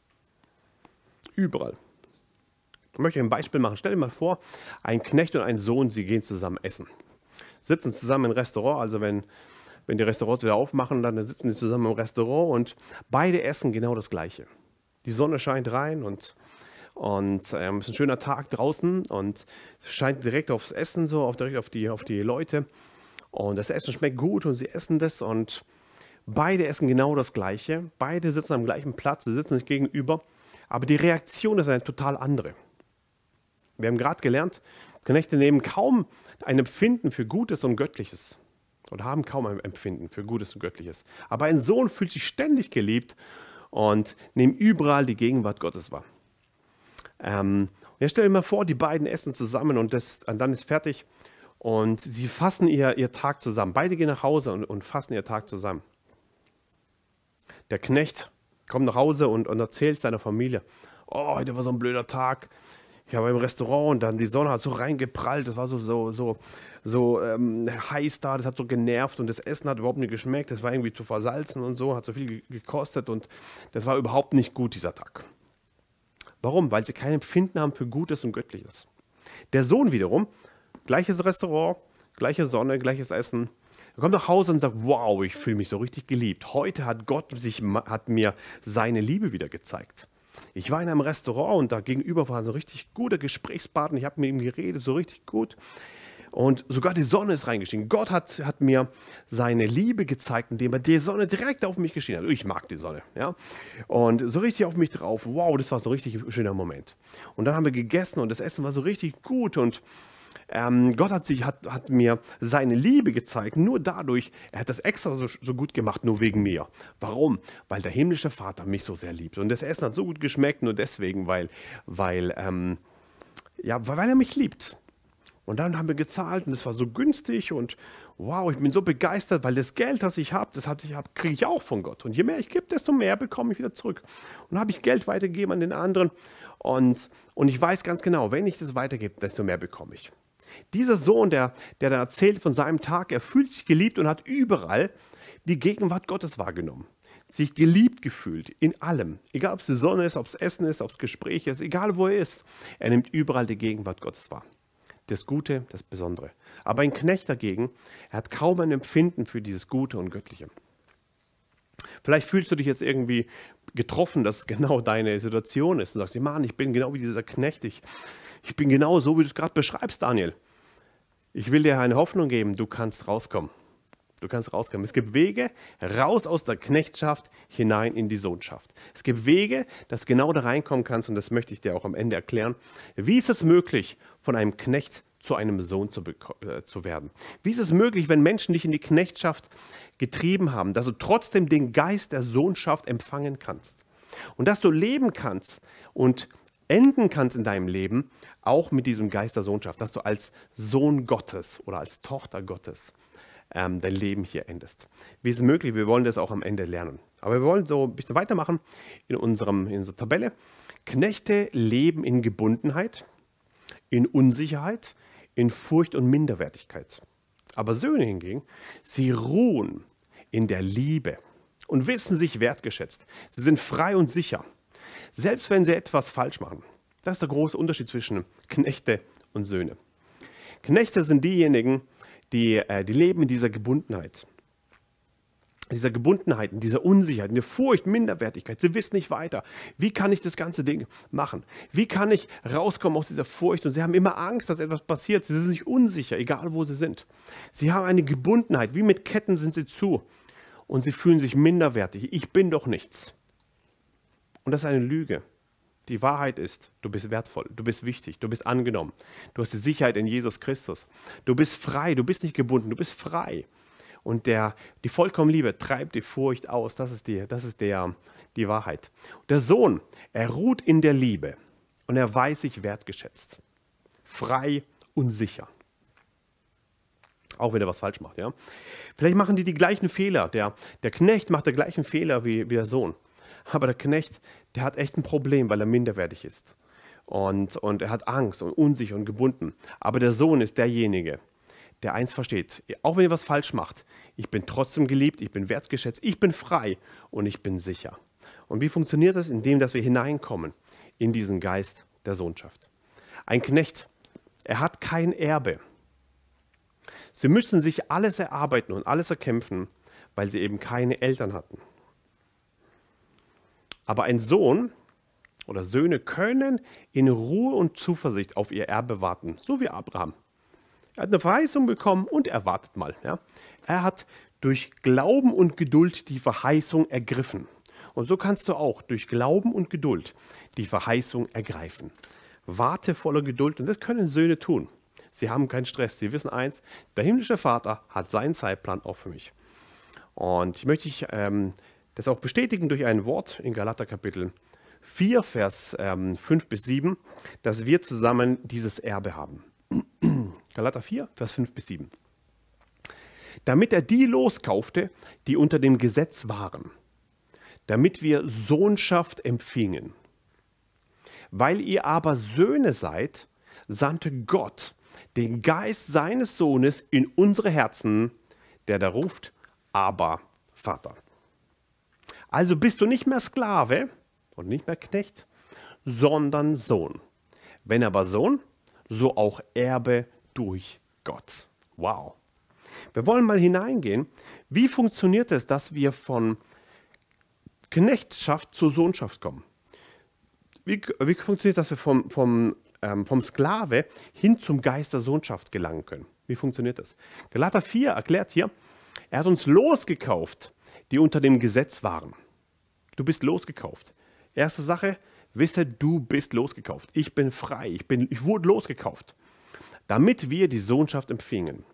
A: Überall. Ich möchte ein Beispiel machen. Stell dir mal vor, ein Knecht und ein Sohn, sie gehen zusammen essen. Sitzen zusammen im Restaurant, also wenn, wenn die Restaurants wieder aufmachen, dann sitzen sie zusammen im Restaurant und beide essen genau das Gleiche. Die Sonne scheint rein und, und ähm, es ist ein schöner Tag draußen und es scheint direkt aufs Essen, so auf, direkt auf die, auf die Leute. Und das Essen schmeckt gut und sie essen das und beide essen genau das Gleiche. Beide sitzen am gleichen Platz, sie sitzen sich gegenüber, aber die Reaktion ist eine total andere. Wir haben gerade gelernt, Knechte nehmen kaum ein Empfinden für Gutes und Göttliches oder haben kaum ein Empfinden für Gutes und Göttliches. Aber ein Sohn fühlt sich ständig geliebt und nimmt überall die Gegenwart Gottes wahr. Ähm, jetzt stell dir mal vor, die beiden essen zusammen und, das, und dann ist fertig. Und sie fassen ihr, ihr Tag zusammen. Beide gehen nach Hause und, und fassen ihr Tag zusammen. Der Knecht kommt nach Hause und, und erzählt seiner Familie, oh, heute war so ein blöder Tag. Ich war im Restaurant und dann die Sonne hat so reingeprallt. Das war so, so, so, so ähm, heiß da, das hat so genervt und das Essen hat überhaupt nicht geschmeckt. Das war irgendwie zu versalzen und so, hat so viel ge- gekostet und das war überhaupt nicht gut, dieser Tag. Warum? Weil sie kein Empfinden haben für Gutes und Göttliches. Der Sohn wiederum, gleiches Restaurant, gleiche Sonne, gleiches Essen. Er kommt nach Hause und sagt, wow, ich fühle mich so richtig geliebt. Heute hat Gott sich, hat mir seine Liebe wieder gezeigt. Ich war in einem Restaurant und da gegenüber war ein so richtig guter Gesprächspartner. Ich habe mit ihm geredet, so richtig gut. Und sogar die Sonne ist reingestiegen. Gott hat, hat mir seine Liebe gezeigt, indem er die Sonne direkt auf mich geschienen hat. Ich mag die Sonne. Ja? Und so richtig auf mich drauf. Wow, das war so ein richtig schöner Moment. Und dann haben wir gegessen und das Essen war so richtig gut und Ähm, Gott hat, sich, hat, hat mir seine Liebe gezeigt, nur dadurch, er hat das extra so, so gut gemacht, nur wegen mir. Warum? Weil der himmlische Vater mich so sehr liebt. Und das Essen hat so gut geschmeckt, nur deswegen, weil, weil, ähm, ja, weil er mich liebt. Und dann haben wir gezahlt und es war so günstig und wow, ich bin so begeistert, weil das Geld, das ich habe, das hab, kriege ich auch von Gott. Und je mehr ich gebe, desto mehr bekomme ich wieder zurück. Und dann habe ich Geld weitergegeben an den anderen und, und ich weiß ganz genau, wenn ich das weitergebe, desto mehr bekomme ich. Dieser Sohn, der, der da erzählt von seinem Tag, er fühlt sich geliebt und hat überall die Gegenwart Gottes wahrgenommen. Sich geliebt gefühlt, in allem. Egal, ob es die Sonne ist, ob es Essen ist, ob es Gespräch ist, egal wo er ist. Er nimmt überall die Gegenwart Gottes wahr. Das Gute, das Besondere. Aber ein Knecht dagegen, er hat kaum ein Empfinden für dieses Gute und Göttliche. Vielleicht fühlst du dich jetzt irgendwie getroffen, dass genau deine Situation ist. Du sagst, Mann, ich bin genau wie dieser Knecht. Ich, ich bin genau so, wie du es gerade beschreibst, Daniel. Ich will dir eine Hoffnung geben, du kannst rauskommen. Du kannst rauskommen. Es gibt Wege raus aus der Knechtschaft hinein in die Sohnschaft. Es gibt Wege, dass du genau da reinkommen kannst und das möchte ich dir auch am Ende erklären. Wie ist es möglich, von einem Knecht zu einem Sohn zu, äh, zu werden? Wie ist es möglich, wenn Menschen dich in die Knechtschaft getrieben haben, dass du trotzdem den Geist der Sohnschaft empfangen kannst und dass du leben kannst und enden kannst in deinem Leben auch mit diesem Geist der Sohnschaft, dass du als Sohn Gottes oder als Tochter Gottes ähm, dein Leben hier endest. Wie ist es möglich? Wir wollen das auch am Ende lernen. Aber wir wollen so ein bisschen weitermachen in, unserem, in unserer Tabelle. Knechte leben in Gebundenheit, in Unsicherheit, in Furcht und Minderwertigkeit. Aber Söhne hingegen, sie ruhen in der Liebe und wissen sich wertgeschätzt. Sie sind frei und sicher, selbst wenn sie etwas falsch machen. Das ist der große Unterschied zwischen Knechte und Söhne. Knechte sind diejenigen, die, äh, die leben in dieser Gebundenheit. Dieser Gebundenheit, in dieser Unsicherheit, in der Furcht, Minderwertigkeit. Sie wissen nicht weiter. Wie kann ich das ganze Ding machen? Wie kann ich rauskommen aus dieser Furcht? Und sie haben immer Angst, dass etwas passiert. Sie sind sich unsicher, egal wo sie sind. Sie haben eine Gebundenheit. Wie mit Ketten sind sie zu. Und sie fühlen sich minderwertig. Ich bin doch nichts. Und das ist eine Lüge. Die Wahrheit ist, du bist wertvoll, du bist wichtig, du bist angenommen. Du hast die Sicherheit in Jesus Christus. Du bist frei, du bist nicht gebunden, du bist frei. Und der, die vollkommene Liebe treibt die Furcht aus. Das ist, die, das ist der, die Wahrheit. Der Sohn, er ruht in der Liebe und er weiß sich wertgeschätzt. Frei und sicher. Auch wenn er was falsch macht. Ja? Vielleicht machen die die gleichen Fehler. Der, der Knecht macht den gleichen Fehler wie, wie der Sohn. Aber der Knecht, der hat echt ein Problem, weil er minderwertig ist. Und, und er hat Angst und unsicher und gebunden. Aber der Sohn ist derjenige, der eins versteht, auch wenn ihr was falsch macht, ich bin trotzdem geliebt, ich bin wertgeschätzt, ich bin frei und ich bin sicher. Und wie funktioniert das? Indem, dass wir hineinkommen in diesen Geist der Sohnschaft. Ein Knecht, er hat kein Erbe. Sie müssen sich alles erarbeiten und alles erkämpfen, weil sie eben keine Eltern hatten. Aber ein Sohn oder Söhne können in Ruhe und Zuversicht auf ihr Erbe warten, so wie Abraham. Er hat eine Verheißung bekommen und er wartet mal. Ja. Er hat durch Glauben und Geduld die Verheißung ergriffen. Und so kannst du auch durch Glauben und Geduld die Verheißung ergreifen. Warte voller Geduld und das können Söhne tun. Sie haben keinen Stress. Sie wissen eins, der himmlische Vater hat seinen Zeitplan auch für mich. Und ich möchte ich, ähm, das auch bestätigen durch ein Wort in Galater Kapitel vier, Vers ähm, fünf bis sieben, dass wir zusammen dieses Erbe haben. Galater vier, Vers fünf bis sieben. Damit er die loskaufte, die unter dem Gesetz waren, damit wir Sohnschaft empfingen. Weil ihr aber Söhne seid, sandte Gott den Geist seines Sohnes in unsere Herzen, der da ruft, aber Vater. Also bist du nicht mehr Sklave und nicht mehr Knecht, sondern Sohn. Wenn aber Sohn, so auch Erbe durch Gott. Wow. Wir wollen mal hineingehen. Wie funktioniert es, dass wir von Knechtschaft zur Sohnschaft kommen? Wie, wie funktioniert es, dass wir vom, vom, ähm, vom Sklave hin zum Geist der Sohnschaft gelangen können? Wie funktioniert das? Galater vier erklärt hier, er hat uns losgekauft, die unter dem Gesetz waren. Du bist losgekauft. Erste Sache, wisse, du bist losgekauft. Ich bin frei, ich, bin, ich wurde losgekauft, damit wir die Sohnschaft empfingen.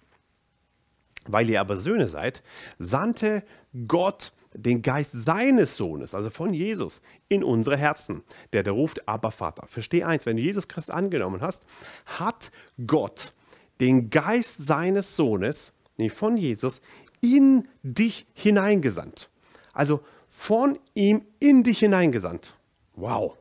A: Weil ihr aber Söhne seid, sandte Gott den Geist seines Sohnes, also von Jesus, in unsere Herzen, der der ruft, aber Vater. Versteh eins, wenn du Jesus Christus angenommen hast, hat Gott den Geist seines Sohnes, nee, von Jesus, in dich hineingesandt. Also von ihm in dich hineingesandt. Wow.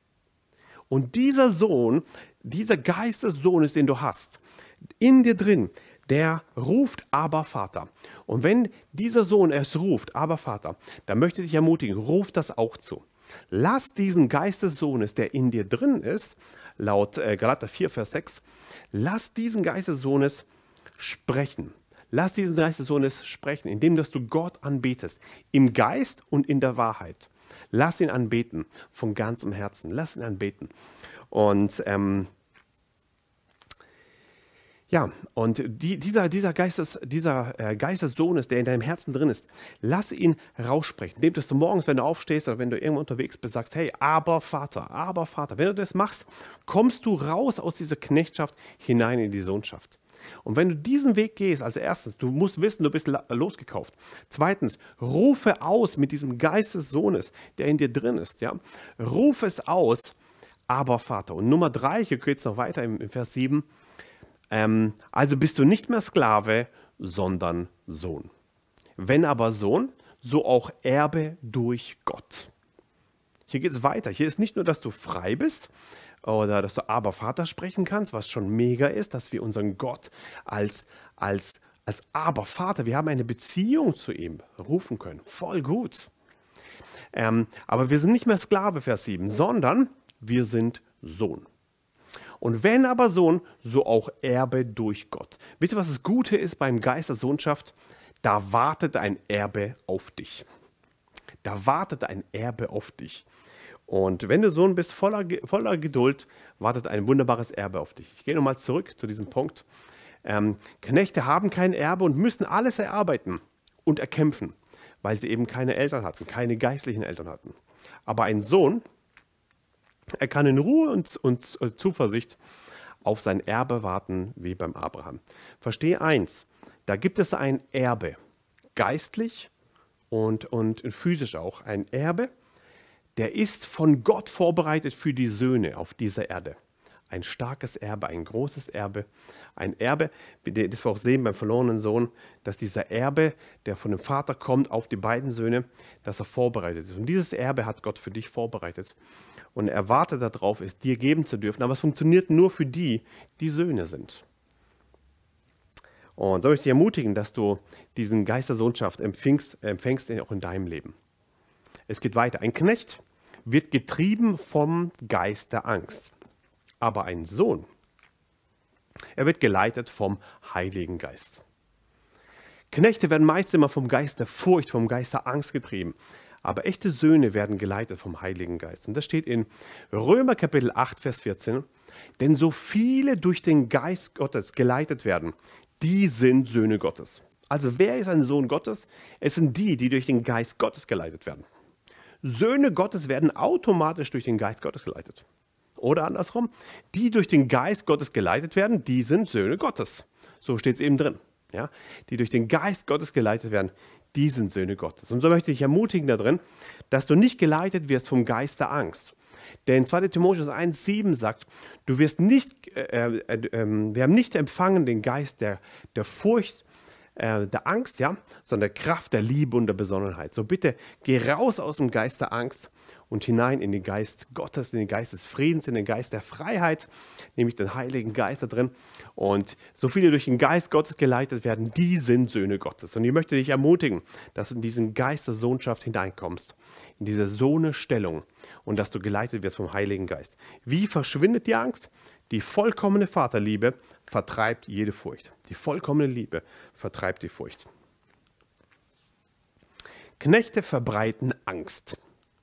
A: Und dieser Sohn, dieser Geist des Sohnes, den du hast, in dir drin, der ruft, aber Vater. Und wenn dieser Sohn es ruft, aber Vater, dann möchte ich dich ermutigen, ruf das auch zu. Lass diesen Geist des Sohnes, der in dir drin ist, laut Galater vier, Vers sechs, lass diesen Geist des Sohnes sprechen. Lass diesen Geist des Sohnes sprechen, indem dass du Gott anbetest, im Geist und in der Wahrheit. Lass ihn anbeten, von ganzem Herzen. Lass ihn anbeten. Und ähm, ja, und die, dieser, dieser, Geistes, dieser äh, Geist des Sohnes, der in deinem Herzen drin ist, lass ihn raussprechen. Indem dass du morgens, wenn du aufstehst oder wenn du irgendwo unterwegs bist, sagst, hey, aber Vater, aber Vater. Wenn du das machst, kommst du raus aus dieser Knechtschaft hinein in die Sohnschaft. Und wenn du diesen Weg gehst, also erstens, du musst wissen, du bist losgekauft. Zweitens, rufe aus mit diesem Geist des Sohnes, der in dir drin ist. Ja? Rufe es aus, aber Vater. Und Nummer drei, hier geht es noch weiter im, im Vers sieben, ähm, also bist du nicht mehr Sklave, sondern Sohn. Wenn aber Sohn, so auch Erbe durch Gott. Hier geht es weiter. Hier ist nicht nur, dass du frei bist, oder dass du aber Vater sprechen kannst, was schon mega ist, dass wir unseren Gott als, als als Aber Vater. Wir haben eine Beziehung zu ihm rufen können. Voll gut. Ähm, aber wir sind nicht mehr Sklave, Vers sieben, sondern wir sind Sohn. Und wenn aber Sohn, so auch Erbe durch Gott. Wisst ihr, was das Gute ist beim Geist der Sohnschaft? Da wartet ein Erbe auf dich. Da wartet ein Erbe auf dich. Und wenn du Sohn bist, voller, voller Geduld, wartet ein wunderbares Erbe auf dich. Ich gehe nochmal zurück zu diesem Punkt. Ähm, Knechte haben kein Erbe und müssen alles erarbeiten und erkämpfen, weil sie eben keine Eltern hatten, keine geistlichen Eltern hatten. Aber ein Sohn, er kann in Ruhe und, und Zuversicht auf sein Erbe warten, wie beim Abraham. Verstehe eins, da gibt es ein Erbe, geistlich und, und physisch auch. Ein Erbe, der ist von Gott vorbereitet für die Söhne auf dieser Erde. Ein starkes Erbe, ein großes Erbe, ein Erbe, das wir auch sehen beim verlorenen Sohn, dass dieser Erbe, der von dem Vater kommt, auf die beiden Söhne, dass er vorbereitet ist. Und dieses Erbe hat Gott für dich vorbereitet. Und er wartet darauf, es dir geben zu dürfen. Aber es funktioniert nur für die, die Söhne sind. Und so möchte ich dich ermutigen, dass du diesen Geist der Sohnschaft empfängst, empfängst auch in deinem Leben. Es geht weiter. Ein Knecht wird getrieben vom Geist der Angst. Aber ein Sohn, er wird geleitet vom Heiligen Geist. Knechte werden meist immer vom Geist der Furcht, vom Geist der Angst getrieben. Aber echte Söhne werden geleitet vom Heiligen Geist. Und das steht in Römer Kapitel acht, Vers vierzehn. Denn so viele durch den Geist Gottes geleitet werden, die sind Söhne Gottes. Also wer ist ein Sohn Gottes? Es sind die, die durch den Geist Gottes geleitet werden. Söhne Gottes werden automatisch durch den Geist Gottes geleitet. Oder andersrum, die durch den Geist Gottes geleitet werden, die sind Söhne Gottes. So steht es eben drin. Ja? Die durch den Geist Gottes geleitet werden, die sind Söhne Gottes. Und so möchte ich ermutigen darin, dass du nicht geleitet wirst vom Geist der Angst. Denn zweiter Timotheus eins, sieben sagt, du wirst nicht, äh, äh, äh, wir haben nicht empfangen den Geist der, der Furcht, äh, der Angst, ja, sondern der Kraft, der Liebe und der Besonnenheit. So bitte geh raus aus dem Geist der Angst und hinein in den Geist Gottes, in den Geist des Friedens, in den Geist der Freiheit, nämlich den Heiligen Geist da drin. Und so viele durch den Geist Gottes geleitet werden, die sind Söhne Gottes. Und ich möchte dich ermutigen, dass du in diesen Geist der Sohnschaft hineinkommst, in diese Sohnestellung und dass du geleitet wirst vom Heiligen Geist. Wie verschwindet die Angst? Die vollkommene Vaterliebe vertreibt jede Furcht. Die vollkommene Liebe vertreibt die Furcht. Knechte verbreiten Angst.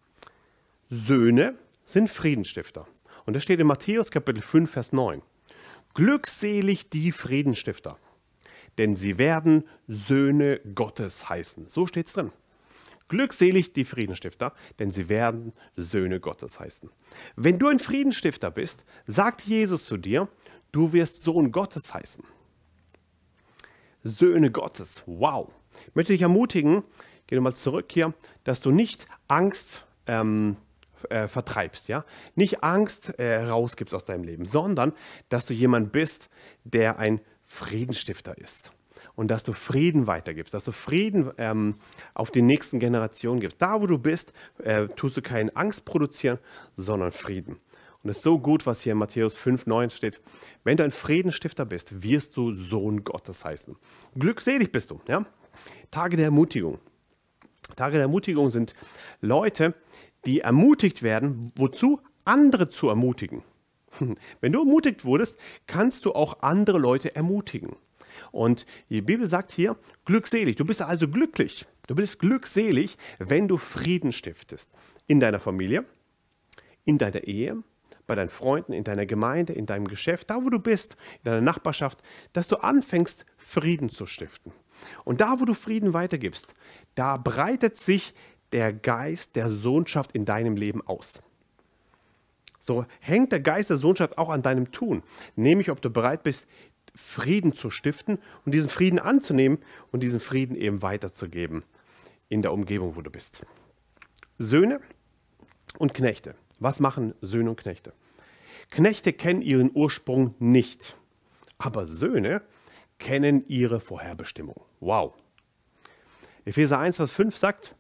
A: Söhne sind Friedensstifter. Und das steht in Matthäus Kapitel fünf, Vers neun. Glückselig die Friedensstifter, denn sie werden Söhne Gottes heißen. So steht es drin. Glückselig die Friedensstifter, denn sie werden Söhne Gottes heißen. Wenn du ein Friedensstifter bist, sagt Jesus zu dir, du wirst Sohn Gottes heißen. Söhne Gottes, wow. Ich möchte dich ermutigen, geh nochmal zurück hier, dass du nicht Angst ähm, äh, vertreibst, ja? Nicht Angst äh, rausgibst aus deinem Leben, sondern dass du jemand bist, der ein Friedensstifter ist. Und dass du Frieden weitergibst, dass du Frieden ähm, auf die nächsten Generationen gibst. Da, wo du bist, äh, tust du keine Angst produzieren, sondern Frieden. Und es ist so gut, was hier in Matthäus fünf, neun steht. Wenn du ein Friedensstifter bist, wirst du Sohn Gottes heißen. Glückselig bist du. Ja? Tage der Ermutigung. Tage der Ermutigung sind Leute, die ermutigt werden, wozu? Andere zu ermutigen. Wenn du ermutigt wurdest, kannst du auch andere Leute ermutigen. Und die Bibel sagt hier, glückselig. Du bist also glücklich. Du bist glückselig, wenn du Frieden stiftest. In deiner Familie, in deiner Ehe, bei deinen Freunden, in deiner Gemeinde, in deinem Geschäft, da wo du bist, in deiner Nachbarschaft, dass du anfängst, Frieden zu stiften. Und da, wo du Frieden weitergibst, da breitet sich der Geist der Sohnschaft in deinem Leben aus. So hängt der Geist der Sohnschaft auch an deinem Tun. Nämlich, ob du bereit bist, Frieden zu stiften und diesen Frieden anzunehmen und diesen Frieden eben weiterzugeben in der Umgebung, wo du bist. Söhne und Knechte. Was machen Söhne und Knechte? Knechte kennen ihren Ursprung nicht, aber Söhne kennen ihre Vorherbestimmung. Wow. Epheser eins, Vers fünf sagt,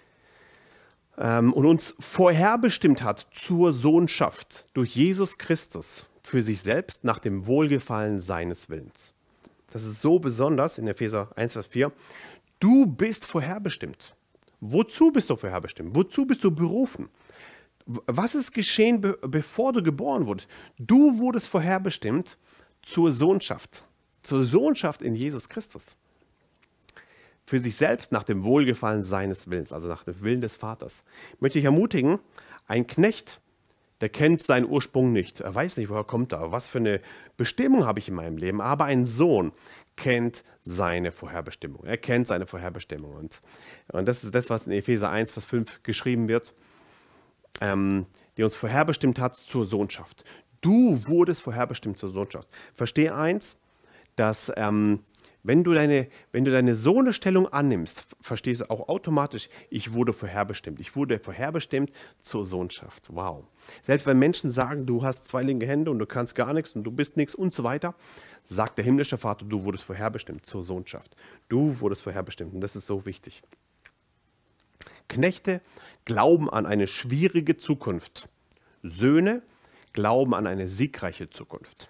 A: ähm, und uns vorherbestimmt hat zur Sohnschaft durch Jesus Christus für sich selbst nach dem Wohlgefallen seines Willens. Das ist so besonders in Epheser eins, Vers vier. Du bist vorherbestimmt. Wozu bist du vorherbestimmt? Wozu bist du berufen? Was ist geschehen, be bevor du geboren wurdest? Du wurdest vorherbestimmt zur Sohnschaft. Zur Sohnschaft in Jesus Christus. Für sich selbst nach dem Wohlgefallen seines Willens, also nach dem Willen des Vaters. Ich möchte dich ermutigen, ein Knecht, der kennt seinen Ursprung nicht. Er weiß nicht, woher kommt er, was für eine Bestimmung habe ich in meinem Leben. Aber ein Sohn kennt seine Vorherbestimmung. Er kennt seine Vorherbestimmung. Und, und das ist das, was in Epheser eins, Vers fünf geschrieben wird, ähm, die uns vorherbestimmt hat zur Sohnschaft. Du wurdest vorherbestimmt zur Sohnschaft. Verstehe eins, dass ähm, wenn du deine, wenn du deine Sohnestellung annimmst, verstehst du auch automatisch, ich wurde vorherbestimmt. Ich wurde vorherbestimmt zur Sohnschaft. Wow. Selbst wenn Menschen sagen, du hast zwei linke Hände und du kannst gar nichts und du bist nichts und so weiter, sagt der himmlische Vater, du wurdest vorherbestimmt zur Sohnschaft. Du wurdest vorherbestimmt und das ist so wichtig. Knechte glauben an eine schwierige Zukunft. Söhne glauben an eine siegreiche Zukunft.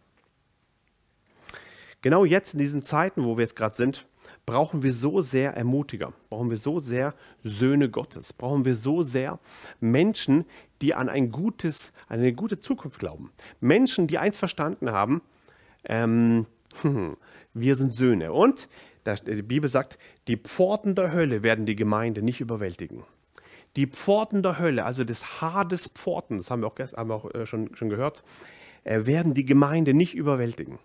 A: Genau jetzt in diesen Zeiten, wo wir jetzt gerade sind, brauchen wir so sehr Ermutiger, brauchen wir so sehr Söhne Gottes, brauchen wir so sehr Menschen, die an ein gutes, an eine gute Zukunft glauben. Menschen, die eins verstanden haben, ähm, wir sind Söhne. Und die Bibel sagt, die Pforten der Hölle werden die Gemeinde nicht überwältigen. Die Pforten der Hölle, also des Hades Pforten, das haben wir auch, haben wir auch schon, schon gehört, äh, werden die Gemeinde nicht überwältigen.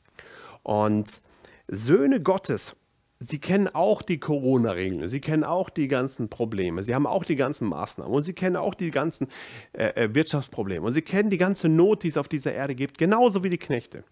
A: Und Söhne Gottes, sie kennen auch die Corona-Regeln, sie kennen auch die ganzen Probleme, sie haben auch die ganzen Maßnahmen und sie kennen auch die ganzen äh, Wirtschaftsprobleme und sie kennen die ganze Not, die es auf dieser Erde gibt, genauso wie die Knechte.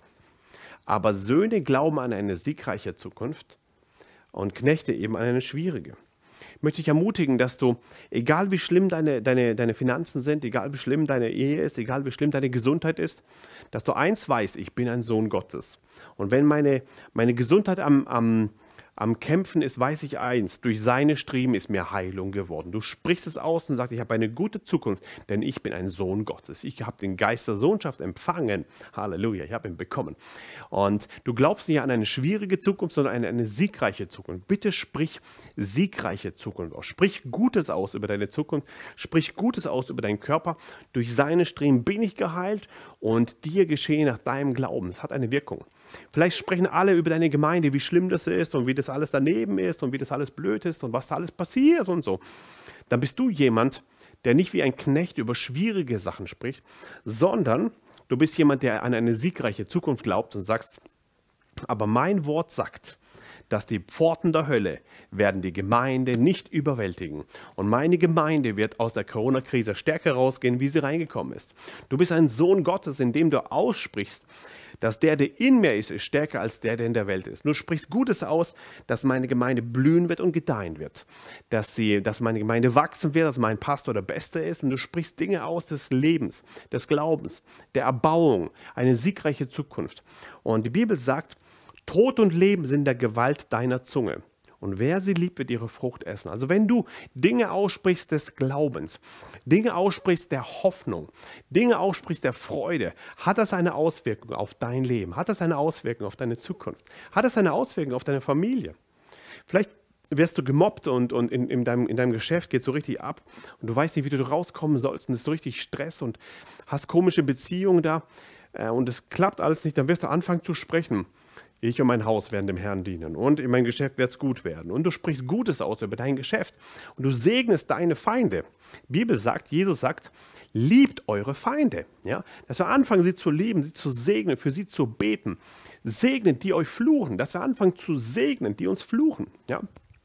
A: Aber Söhne glauben an eine siegreiche Zukunft und Knechte eben an eine schwierige. Ich möchte dich ermutigen, dass du, egal wie schlimm deine, deine, deine Finanzen sind, egal wie schlimm deine Ehe ist, egal wie schlimm deine Gesundheit ist, dass du eins weißt, ich bin ein Sohn Gottes. Und wenn meine, meine Gesundheit am, am, am Kämpfen ist, weiß ich eins, durch seine Striemen ist mir Heilung geworden. Du sprichst es aus und sagst, ich habe eine gute Zukunft, denn ich bin ein Sohn Gottes. Ich habe den Geist der Sohnschaft empfangen. Halleluja, ich habe ihn bekommen. Und du glaubst nicht an eine schwierige Zukunft, sondern an eine siegreiche Zukunft. Bitte sprich siegreiche Zukunft aus. Sprich Gutes aus über deine Zukunft. Sprich Gutes aus über deinen Körper. Durch seine Striemen bin ich geheilt und dir geschehe nach deinem Glauben. Es hat eine Wirkung. Vielleicht sprechen alle über deine Gemeinde, wie schlimm das ist und wie das alles daneben ist und wie das alles blöd ist und was da alles passiert und so. Dann bist du jemand, der nicht wie ein Knecht über schwierige Sachen spricht, sondern du bist jemand, der an eine siegreiche Zukunft glaubt und sagst, aber mein Wort sagt, dass die Pforten der Hölle werden die Gemeinde nicht überwältigen. Und meine Gemeinde wird aus der Corona-Krise stärker rausgehen, wie sie reingekommen ist. Du bist ein Sohn Gottes, indem du aussprichst, dass der, der in mir ist, ist stärker als der, der in der Welt ist. Du sprichst Gutes aus, dass meine Gemeinde blühen wird und gedeihen wird. Dass, sie, dass meine Gemeinde wachsen wird, dass mein Pastor der Beste ist. Und du sprichst Dinge aus des Lebens, des Glaubens, der Erbauung, eine siegreiche Zukunft. Und die Bibel sagt, Tod und Leben sind der Gewalt deiner Zunge. Und wer sie liebt, wird ihre Frucht essen. Also wenn du Dinge aussprichst des Glaubens, Dinge aussprichst der Hoffnung, Dinge aussprichst der Freude, hat das eine Auswirkung auf dein Leben? Hat das eine Auswirkung auf deine Zukunft? Hat das eine Auswirkung auf deine Familie? Vielleicht wirst du gemobbt und, und in, in, deinem, in deinem Geschäft geht es so richtig ab und du weißt nicht, wie du rauskommen sollst und es ist so richtig Stress und hast komische Beziehungen da äh, und es klappt alles nicht, dann wirst du anfangen zu sprechen. Ich und mein Haus werden dem Herrn dienen und in mein Geschäft wird es gut werden. Und du sprichst Gutes aus über dein Geschäft und du segnest deine Feinde. Die Bibel sagt, Jesus sagt, liebt eure Feinde. Ja? Dass wir anfangen, sie zu lieben, sie zu segnen, für sie zu beten. Segnet, die euch fluchen. Dass wir anfangen zu segnen, die uns fluchen. Ja?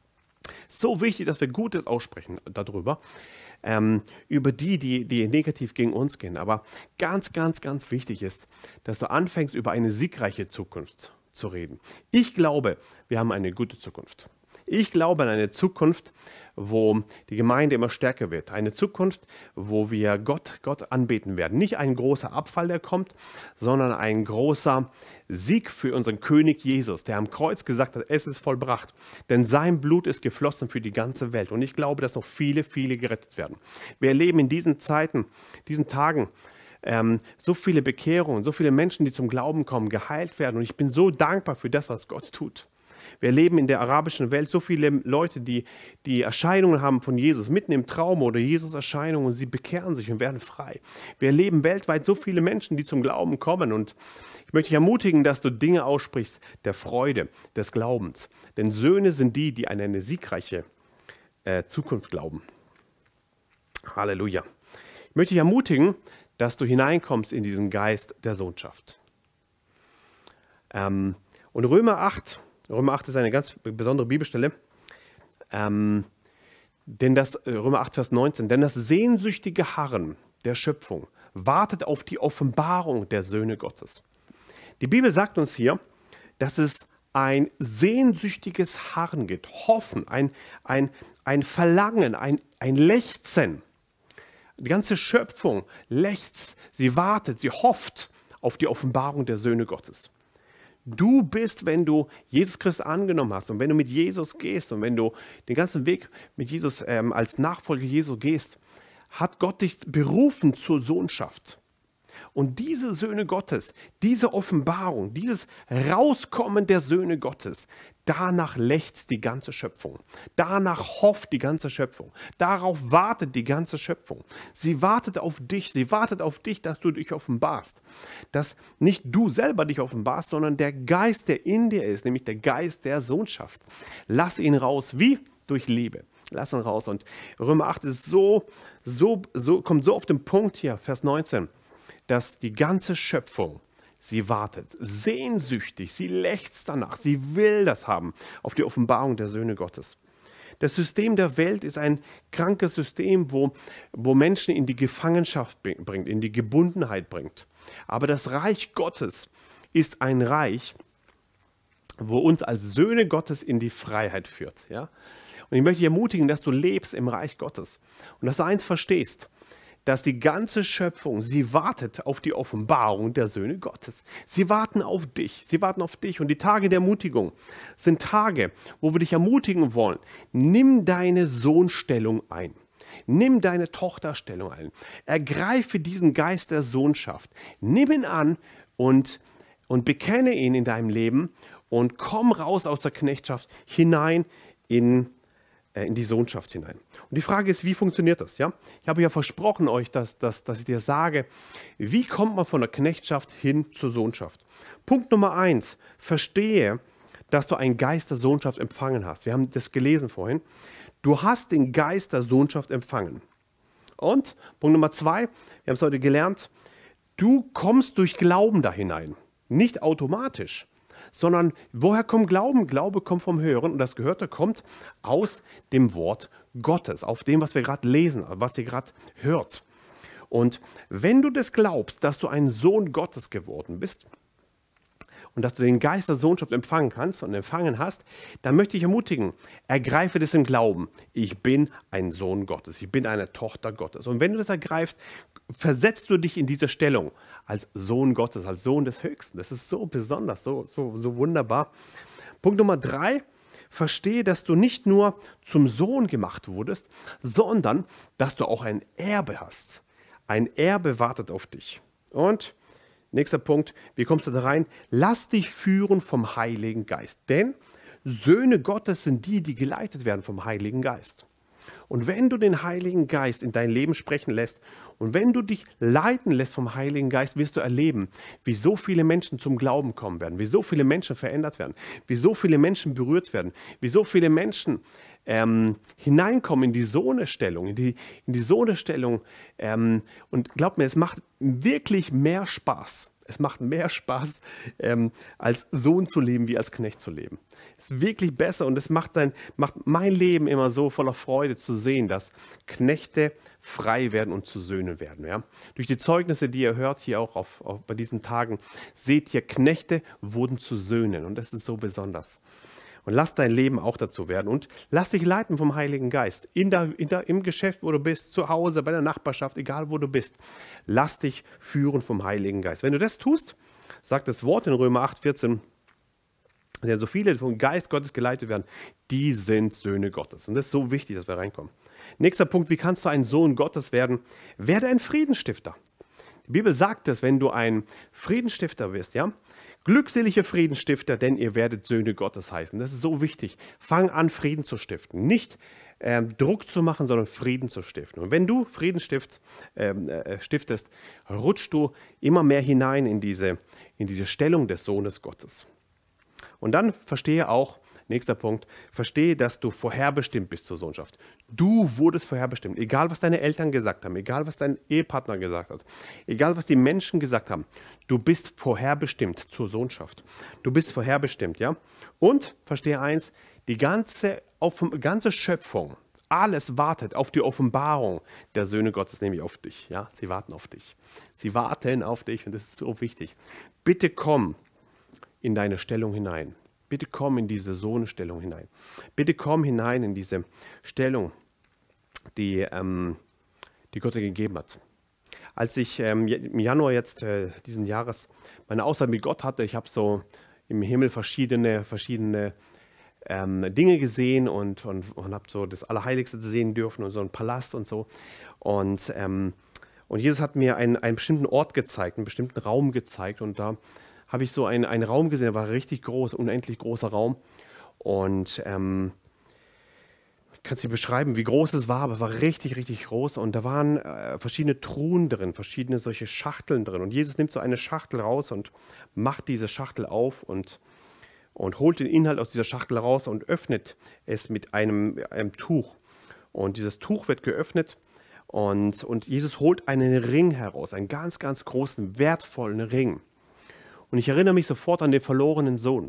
A: So wichtig, dass wir Gutes aussprechen darüber. Ähm, über die, die, die negativ gegen uns gehen. Aber ganz, ganz, ganz wichtig ist, dass du anfängst, über eine siegreiche Zukunft zu reden. Ich glaube, wir haben eine gute Zukunft. Ich glaube an eine Zukunft, wo die Gemeinde immer stärker wird. Eine Zukunft, wo wir Gott, Gott anbeten werden. Nicht ein großer Abfall, der kommt, sondern ein großer Sieg für unseren König Jesus, der am Kreuz gesagt hat, es ist vollbracht. Denn sein Blut ist geflossen für die ganze Welt. Und ich glaube, dass noch viele, viele gerettet werden. Wir erleben in diesen Zeiten, diesen Tagen, ähm, so viele Bekehrungen, so viele Menschen, die zum Glauben kommen, geheilt werden. Und ich bin so dankbar für das, was Gott tut. Wir erleben in der arabischen Welt so viele Leute, die, die Erscheinungen haben von Jesus, mitten im Traum oder Jesus-Erscheinungen, und sie bekehren sich und werden frei. Wir erleben weltweit so viele Menschen, die zum Glauben kommen, und ich möchte dich ermutigen, dass du Dinge aussprichst der Freude, des Glaubens. Denn Söhne sind die, die an eine siegreiche äh, Zukunft glauben. Halleluja. Ich möchte dich ermutigen, dass du hineinkommst in diesen Geist der Sohnschaft. Ähm, und Römer acht, Römer acht ist eine ganz besondere Bibelstelle, ähm, denn das, Römer acht, Vers neunzehn, denn das sehnsüchtige Harren der Schöpfung wartet auf die Offenbarung der Söhne Gottes. Die Bibel sagt uns hier, dass es ein sehnsüchtiges Harren gibt, Hoffen, ein, ein, ein Verlangen, ein, ein Lechzen. Die ganze Schöpfung lechzt, sie wartet, sie hofft auf die Offenbarung der Söhne Gottes. Du bist, wenn du Jesus Christus angenommen hast und wenn du mit Jesus gehst und wenn du den ganzen Weg mit Jesus ähm, als Nachfolger Jesu gehst, hat Gott dich berufen zur Sohnschaft. Und diese Söhne Gottes, diese Offenbarung, dieses Rauskommen der Söhne Gottes, danach lechzt die ganze Schöpfung. Danach hofft die ganze Schöpfung. Darauf wartet die ganze Schöpfung. Sie wartet auf dich, sie wartet auf dich, dass du dich offenbarst. Dass nicht du selber dich offenbarst, sondern der Geist, der in dir ist, nämlich der Geist der Sohnschaft. Lass ihn raus, wie? Durch Liebe. Lass ihn raus. Und Römer acht ist so, so, so, kommt so auf den Punkt hier, Vers neunzehn. Dass die ganze Schöpfung, sie wartet, sehnsüchtig, sie lechzt danach, sie will das haben, auf die Offenbarung der Söhne Gottes. Das System der Welt ist ein krankes System, wo, wo Menschen in die Gefangenschaft bringt, in die Gebundenheit bringt. Aber das Reich Gottes ist ein Reich, wo uns als Söhne Gottes in die Freiheit führt. Ja? Und ich möchte dich ermutigen, dass du lebst im Reich Gottes und dass du eins verstehst, dass die ganze Schöpfung, sie wartet auf die Offenbarung der Söhne Gottes. Sie warten auf dich, sie warten auf dich. Und die Tage der Ermutigung sind Tage, wo wir dich ermutigen wollen. Nimm deine Sohnstellung ein. Nimm deine Tochterstellung ein. Ergreife diesen Geist der Sohnschaft. Nimm ihn an und, und bekenne ihn in deinem Leben und komm raus aus der Knechtschaft hinein in in die Sohnschaft hinein. Und die Frage ist, wie funktioniert das? Ja? Ich habe ja versprochen euch, dass, dass, dass ich dir sage, wie kommt man von der Knechtschaft hin zur Sohnschaft? Punkt Nummer eins, verstehe, dass du einen Geist der Sohnschaft empfangen hast. Wir haben das gelesen vorhin. Du hast den Geist der Sohnschaft empfangen. Und Punkt Nummer zwei, wir haben es heute gelernt, du kommst durch Glauben da hinein. Nicht automatisch, sondern woher kommt Glauben? Glaube kommt vom Hören und das Gehörte kommt aus dem Wort Gottes, auf dem, was wir gerade lesen, was ihr gerade hört. Und wenn du das glaubst, dass du ein Sohn Gottes geworden bist und dass du den Geist der Sohnschaft empfangen kannst und empfangen hast, dann möchte ich ermutigen, ergreife das im Glauben. Ich bin ein Sohn Gottes, ich bin eine Tochter Gottes. Und wenn du das ergreifst, versetzt du dich in diese Stellung als Sohn Gottes, als Sohn des Höchsten. Das ist so besonders, so, so, so wunderbar. Punkt Nummer drei, verstehe, dass du nicht nur zum Sohn gemacht wurdest, sondern dass du auch ein Erbe hast. Ein Erbe wartet auf dich. Und nächster Punkt, wie kommst du da rein? Lass dich führen vom Heiligen Geist. Denn Söhne Gottes sind die, die geleitet werden vom Heiligen Geist. Und wenn du den Heiligen Geist in dein Leben sprechen lässt und wenn du dich leiten lässt vom Heiligen Geist, wirst du erleben, wie so viele Menschen zum Glauben kommen werden, wie so viele Menschen verändert werden, wie so viele Menschen berührt werden, wie so viele Menschen ähm, hineinkommen in die Sohnestellung, in die, in die Sohnestellung. Ähm, und glaub mir, es macht wirklich mehr Spaß. Es macht mehr Spaß, ähm, als Sohn zu leben, wie als Knecht zu leben. Es ist wirklich besser und es macht, dein, macht mein Leben immer so voller Freude zu sehen, dass Knechte frei werden und zu Söhnen werden. Ja? Durch die Zeugnisse, die ihr hört hier auch auf, auf, bei diesen Tagen, seht ihr, Knechte wurden zu Söhnen und das ist so besonders. Und lass dein Leben auch dazu werden und lass dich leiten vom Heiligen Geist. In der, in der, im Geschäft, wo du bist, zu Hause, bei der Nachbarschaft, egal wo du bist. Lass dich führen vom Heiligen Geist. Wenn du das tust, sagt das Wort in Römer acht, vierzehn, denn so viele vom Geist Gottes geleitet werden, die sind Söhne Gottes. Und das ist so wichtig, dass wir reinkommen. Nächster Punkt, wie kannst du ein Sohn Gottes werden? Werde ein Friedensstifter. Die Bibel sagt es, wenn du ein Friedensstifter wirst, ja? Glückselige Friedensstifter, denn ihr werdet Söhne Gottes heißen. Das ist so wichtig. Fang an, Frieden zu stiften. Nicht ähm, Druck zu machen, sondern Frieden zu stiften. Und wenn du Frieden stiftest, ähm, äh, stiftest, rutschst du immer mehr hinein in diese, in diese Stellung des Sohnes Gottes. Und dann verstehe auch, nächster Punkt, verstehe, dass du vorherbestimmt bist zur Sohnschaft. Du wurdest vorherbestimmt, egal was deine Eltern gesagt haben, egal was dein Ehepartner gesagt hat, egal was die Menschen gesagt haben, du bist vorherbestimmt zur Sohnschaft. Du bist vorherbestimmt, ja? Und, verstehe eins, die ganze, auf, ganze Schöpfung, alles wartet auf die Offenbarung der Söhne Gottes, nämlich auf dich, ja? Sie warten auf dich. Sie warten auf dich und das ist so wichtig. Bitte komm in deine Stellung hinein. Bitte komm in diese Sohnstellung hinein. Bitte komm hinein in diese Stellung, die, ähm, die Gott dir gegeben hat. Als ich ähm, im Januar jetzt äh, diesen Jahres meine Auszeit mit Gott hatte, ich habe so im Himmel verschiedene, verschiedene ähm, Dinge gesehen und, und, und habe so das Allerheiligste sehen dürfen und so einen Palast und so. Und, ähm, und Jesus hat mir einen, einen bestimmten Ort gezeigt, einen bestimmten Raum gezeigt und da habe ich so einen, einen Raum gesehen, der war richtig groß, unendlich großer Raum. Und ähm, ich kann es dir beschreiben, wie groß es war, aber es war richtig, richtig groß. Und da waren äh, verschiedene Truhen drin, verschiedene solche Schachteln drin. Und Jesus nimmt so eine Schachtel raus und macht diese Schachtel auf und, und holt den Inhalt aus dieser Schachtel raus und öffnet es mit einem, einem Tuch. Und dieses Tuch wird geöffnet und, und Jesus holt einen Ring heraus, einen ganz, ganz großen, wertvollen Ring. Und ich erinnere mich sofort an den verlorenen Sohn.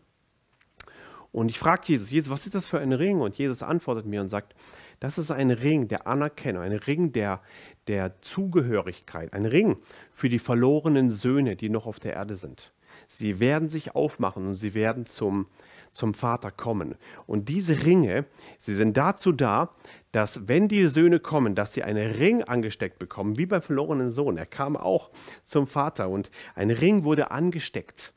A: Und ich frage Jesus, Jesus, was ist das für ein Ring? Und Jesus antwortet mir und sagt, das ist ein Ring der Anerkennung, ein Ring der, der Zugehörigkeit, ein Ring für die verlorenen Söhne, die noch auf der Erde sind. Sie werden sich aufmachen und sie werden zum, zum Vater kommen. Und diese Ringe, sie sind dazu da, dass wenn die Söhne kommen, dass sie einen Ring angesteckt bekommen, wie beim verlorenen Sohn. Er kam auch zum Vater und ein Ring wurde angesteckt.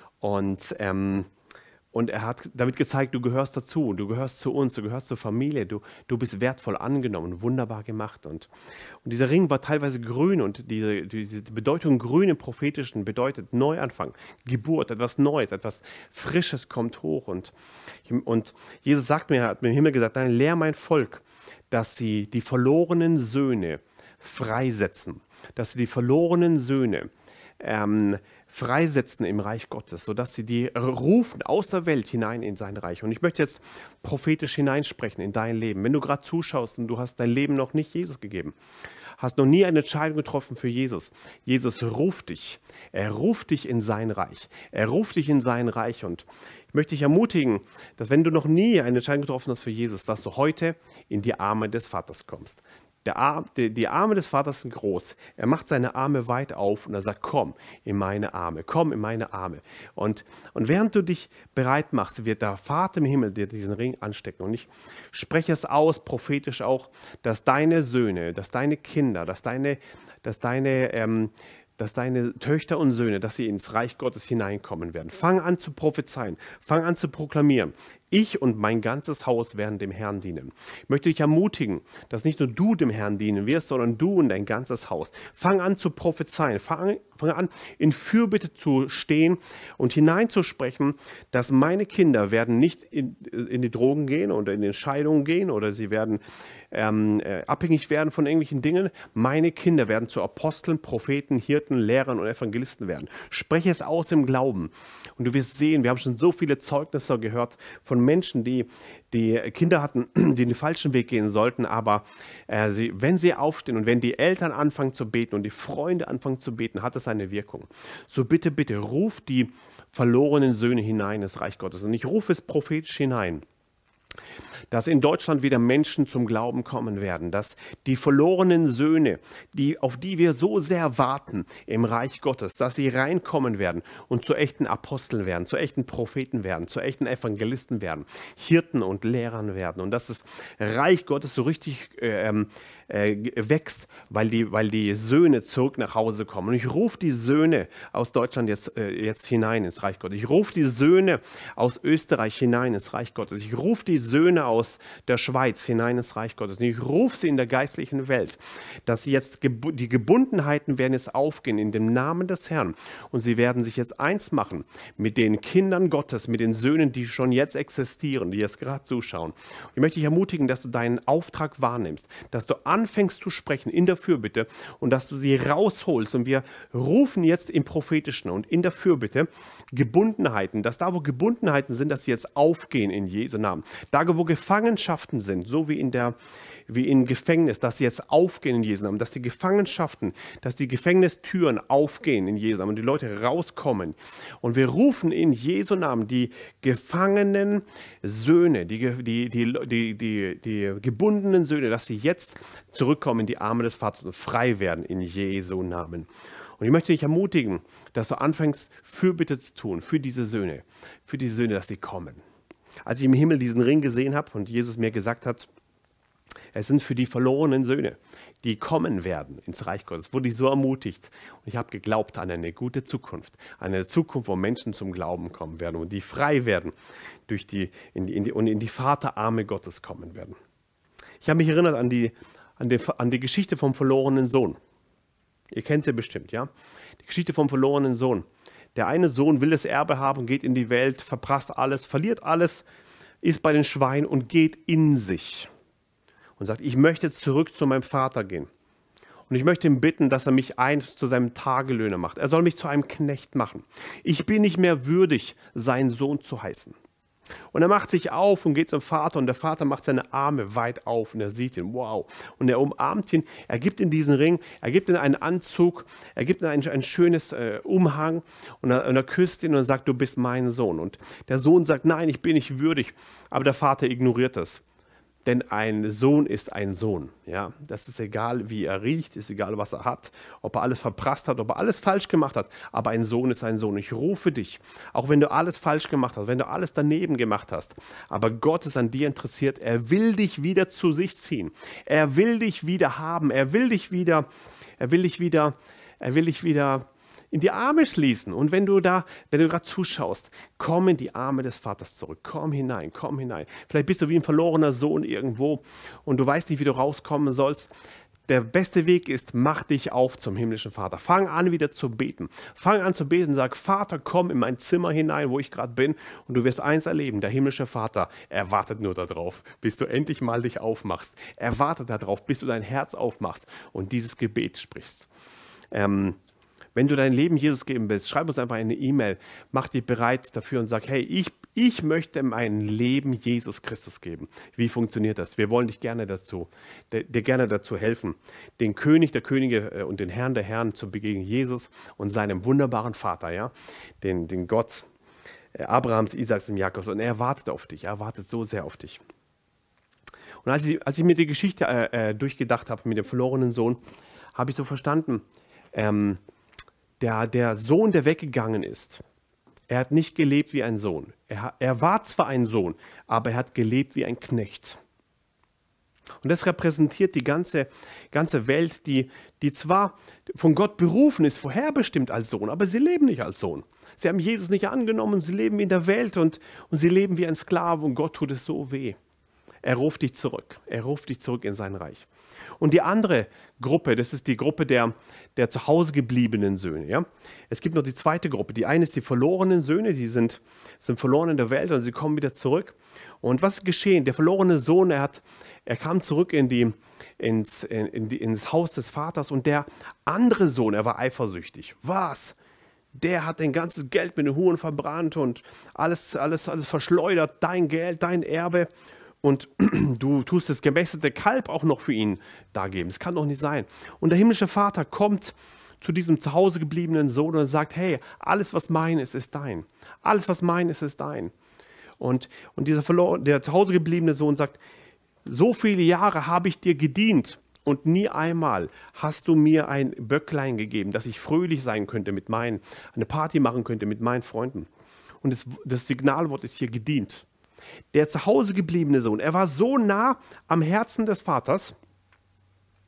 A: Und, ähm, und er hat damit gezeigt, du gehörst dazu, du gehörst zu uns, du gehörst zur Familie, du, du bist wertvoll angenommen, wunderbar gemacht. Und, und dieser Ring war teilweise grün und diese, diese Bedeutung grün im Prophetischen bedeutet Neuanfang, Geburt, etwas Neues, etwas Frisches kommt hoch. Und, und Jesus sagt mir, er hat mir im Himmel gesagt, dann lehr mein Volk, dass sie die verlorenen Söhne freisetzen, dass sie die verlorenen Söhne ähm, freisetzen im Reich Gottes, sodass sie die rufen aus der Welt hinein in sein Reich. Und ich möchte jetzt prophetisch hineinsprechen in dein Leben. Wenn du gerade zuschaust und du hast dein Leben noch nicht Jesus gegeben, hast noch nie eine Entscheidung getroffen für Jesus. Jesus ruft dich. Er ruft dich in sein Reich. Er ruft dich in sein Reich. Und ich möchte dich ermutigen, dass wenn du noch nie eine Entscheidung getroffen hast für Jesus, dass du heute in die Arme des Vaters kommst. Der Arm, die, die Arme des Vaters sind groß. Er macht seine Arme weit auf und er sagt, komm in meine Arme, komm in meine Arme. Und, und während du dich bereit machst, wird der Vater im Himmel dir diesen Ring anstecken. Und ich spreche es aus, prophetisch auch, dass deine Söhne, dass deine Kinder, dass deine, dass deine ähm, dass deine Töchter und Söhne, dass sie ins Reich Gottes hineinkommen werden. Fang an zu prophezeien, fang an zu proklamieren. Ich und mein ganzes Haus werden dem Herrn dienen. Ich möchte dich ermutigen, dass nicht nur du dem Herrn dienen wirst, sondern du und dein ganzes Haus. Fang an zu prophezeien, fang, fang an in Fürbitte zu stehen und hineinzusprechen, dass meine Kinder werden nicht in, in die Drogen gehen oder in die Scheidungen gehen oder sie werden ähm, äh, abhängig werden von irgendwelchen Dingen. Meine Kinder werden zu Aposteln, Propheten, Hirten, Lehrern und Evangelisten werden. Spreche es aus im Glauben. Und du wirst sehen, wir haben schon so viele Zeugnisse gehört von Menschen, die, die Kinder hatten, die den falschen Weg gehen sollten, aber äh, sie, wenn sie aufstehen und wenn die Eltern anfangen zu beten und die Freunde anfangen zu beten, hat es eine Wirkung. So bitte, bitte, ruf die verlorenen Söhne hinein ins Reich Gottes. Und ich rufe es prophetisch hinein, dass in Deutschland wieder Menschen zum Glauben kommen werden, dass die verlorenen Söhne, die, auf die wir so sehr warten im Reich Gottes, dass sie reinkommen werden und zu echten Aposteln werden, zu echten Propheten werden, zu echten Evangelisten werden, Hirten und Lehrern werden und dass das Reich Gottes so richtig äh, äh, wächst, weil die, weil die Söhne zurück nach Hause kommen. Und ich rufe die Söhne aus Deutschland jetzt, äh, jetzt hinein ins Reich Gottes. Ich rufe die Söhne aus Österreich hinein ins Reich Gottes. Ich rufe die Söhne aus der Schweiz hinein ins Reich Gottes. Und ich rufe sie in der geistlichen Welt, dass sie jetzt, geb- die Gebundenheiten werden jetzt aufgehen in dem Namen des Herrn. Und sie werden sich jetzt eins machen mit den Kindern Gottes, mit den Söhnen, die schon jetzt existieren, die jetzt gerade zuschauen. Und ich möchte dich ermutigen, dass du deinen Auftrag wahrnimmst, dass du anfängst zu sprechen in der Fürbitte und dass du sie rausholst. Und wir rufen jetzt im Prophetischen und in der Fürbitte Gebundenheiten, dass da, wo Gebundenheiten sind, dass sie jetzt aufgehen in Jesu Namen. Da, wo Gefangenschaften sind, so wie in der wie im Gefängnis, dass sie jetzt aufgehen in Jesu Namen, dass die Gefangenschaften, dass die Gefängnistüren aufgehen in Jesu Namen und die Leute rauskommen. Und wir rufen in Jesu Namen die gefangenen Söhne, die, die, die, die, die, die gebundenen Söhne, dass sie jetzt zurückkommen in die Arme des Vaters und frei werden in Jesu Namen. Und ich möchte dich ermutigen, dass du anfängst, Fürbitte zu tun für diese Söhne, für diese Söhne, dass sie kommen. Als ich im Himmel diesen Ring gesehen habe und Jesus mir gesagt hat, es sind für die verlorenen Söhne, die kommen werden ins Reich Gottes, wurde ich so ermutigt. Und ich habe geglaubt an eine gute Zukunft, eine Zukunft, wo Menschen zum Glauben kommen werden und die frei werden durch die, in die, in die, und in die Vaterarme Gottes kommen werden. Ich habe mich erinnert an die, an, die, an die Geschichte vom verlorenen Sohn. Ihr kennt sie bestimmt, ja? Die Geschichte vom verlorenen Sohn. Der eine Sohn will das Erbe haben, geht in die Welt, verprasst alles, verliert alles, ist bei den Schweinen und geht in sich. Und sagt, ich möchte jetzt zurück zu meinem Vater gehen. Und ich möchte ihn bitten, dass er mich eins zu seinem Tagelöhner macht. Er soll mich zu einem Knecht machen. Ich bin nicht mehr würdig, seinen Sohn zu heißen. Und er macht sich auf und geht zum Vater und der Vater macht seine Arme weit auf und er sieht ihn, wow. Und er umarmt ihn, er gibt ihm diesen Ring, er gibt ihm einen Anzug, er gibt ihm ein, ein schönes äh, Umhang und er, und er küsst ihn und sagt, du bist mein Sohn. Und der Sohn sagt, nein, ich bin nicht würdig, aber der Vater ignoriert das. Denn ein Sohn ist ein Sohn. Ja? Das ist egal, wie er riecht, ist egal, was er hat, ob er alles verprasst hat, ob er alles falsch gemacht hat. Aber ein Sohn ist ein Sohn. Ich rufe dich, auch wenn du alles falsch gemacht hast, wenn du alles daneben gemacht hast. Aber Gott ist an dir interessiert. Er will dich wieder zu sich ziehen. Er will dich wieder haben. Er will dich wieder, er will dich wieder, er will dich wieder in die Arme schließen. Und wenn du da, wenn du gerade zuschaust, komm in die Arme des Vaters zurück. Komm hinein, komm hinein. Vielleicht bist du wie ein verlorener Sohn irgendwo und du weißt nicht, wie du rauskommen sollst. Der beste Weg ist, mach dich auf zum himmlischen Vater. Fang an, wieder zu beten. Fang an zu beten und sag, Vater, komm in mein Zimmer hinein, wo ich gerade bin. Und du wirst eins erleben, der himmlische Vater, er wartet nur darauf, bis du endlich mal dich aufmachst. Er wartet darauf, bis du dein Herz aufmachst und dieses Gebet sprichst. Ähm, Wenn du dein Leben Jesus geben willst, schreib uns einfach eine E-Mail, mach dich bereit dafür und sag, hey, ich, ich möchte mein Leben Jesus Christus geben. Wie funktioniert das? Wir wollen dich gerne dazu, dir gerne dazu helfen, den König der Könige und den Herrn der Herren zu begegnen, Jesus und seinem wunderbaren Vater, ja, den, den Gott Abrahams, Isaaks und Jakobs. Und er wartet auf dich, er wartet so sehr auf dich. Und als ich, als ich mir die Geschichte äh, durchgedacht habe mit dem verlorenen Sohn, habe ich so verstanden, ähm, Der, der Sohn, der weggegangen ist, er hat nicht gelebt wie ein Sohn. Er, er war zwar ein Sohn, aber er hat gelebt wie ein Knecht. Und das repräsentiert die ganze, ganze Welt, die, die zwar von Gott berufen ist, vorherbestimmt als Sohn, aber sie leben nicht als Sohn. Sie haben Jesus nicht angenommen, sie leben in der Welt und, und sie leben wie ein Sklave und Gott tut es so weh. Er ruft dich zurück. Er ruft dich zurück in sein Reich. Und die andere Gruppe, das ist die Gruppe der, der zu Hause gebliebenen Söhne. Ja? Es gibt noch die zweite Gruppe. Die eine ist die verlorenen Söhne, die sind, sind verloren in der Welt und sie kommen wieder zurück. Und was ist geschehen? Der verlorene Sohn, er, hat, er kam zurück in die, ins, in, in die, ins Haus des Vaters und der andere Sohn, er war eifersüchtig. Was? Der hat dein ganzes Geld mit den Huren verbrannt und alles, alles, alles verschleudert, dein Geld, dein Erbe. Und du tust das gemästete Kalb auch noch für ihn dargeben. Das kann doch nicht sein. Und der himmlische Vater kommt zu diesem zu Hause gebliebenen Sohn und sagt, hey, alles, was mein ist, ist dein. Alles, was mein ist, ist dein. Und, und dieser verlor- der zu Hause gebliebene Sohn sagt, so viele Jahre habe ich dir gedient und nie einmal hast du mir ein Böcklein gegeben, dass ich fröhlich sein könnte mit meinen, eine Party machen könnte mit meinen Freunden. Und das, das Signalwort ist hier gedient. Der zu Hause gebliebene Sohn, er war so nah am Herzen des Vaters,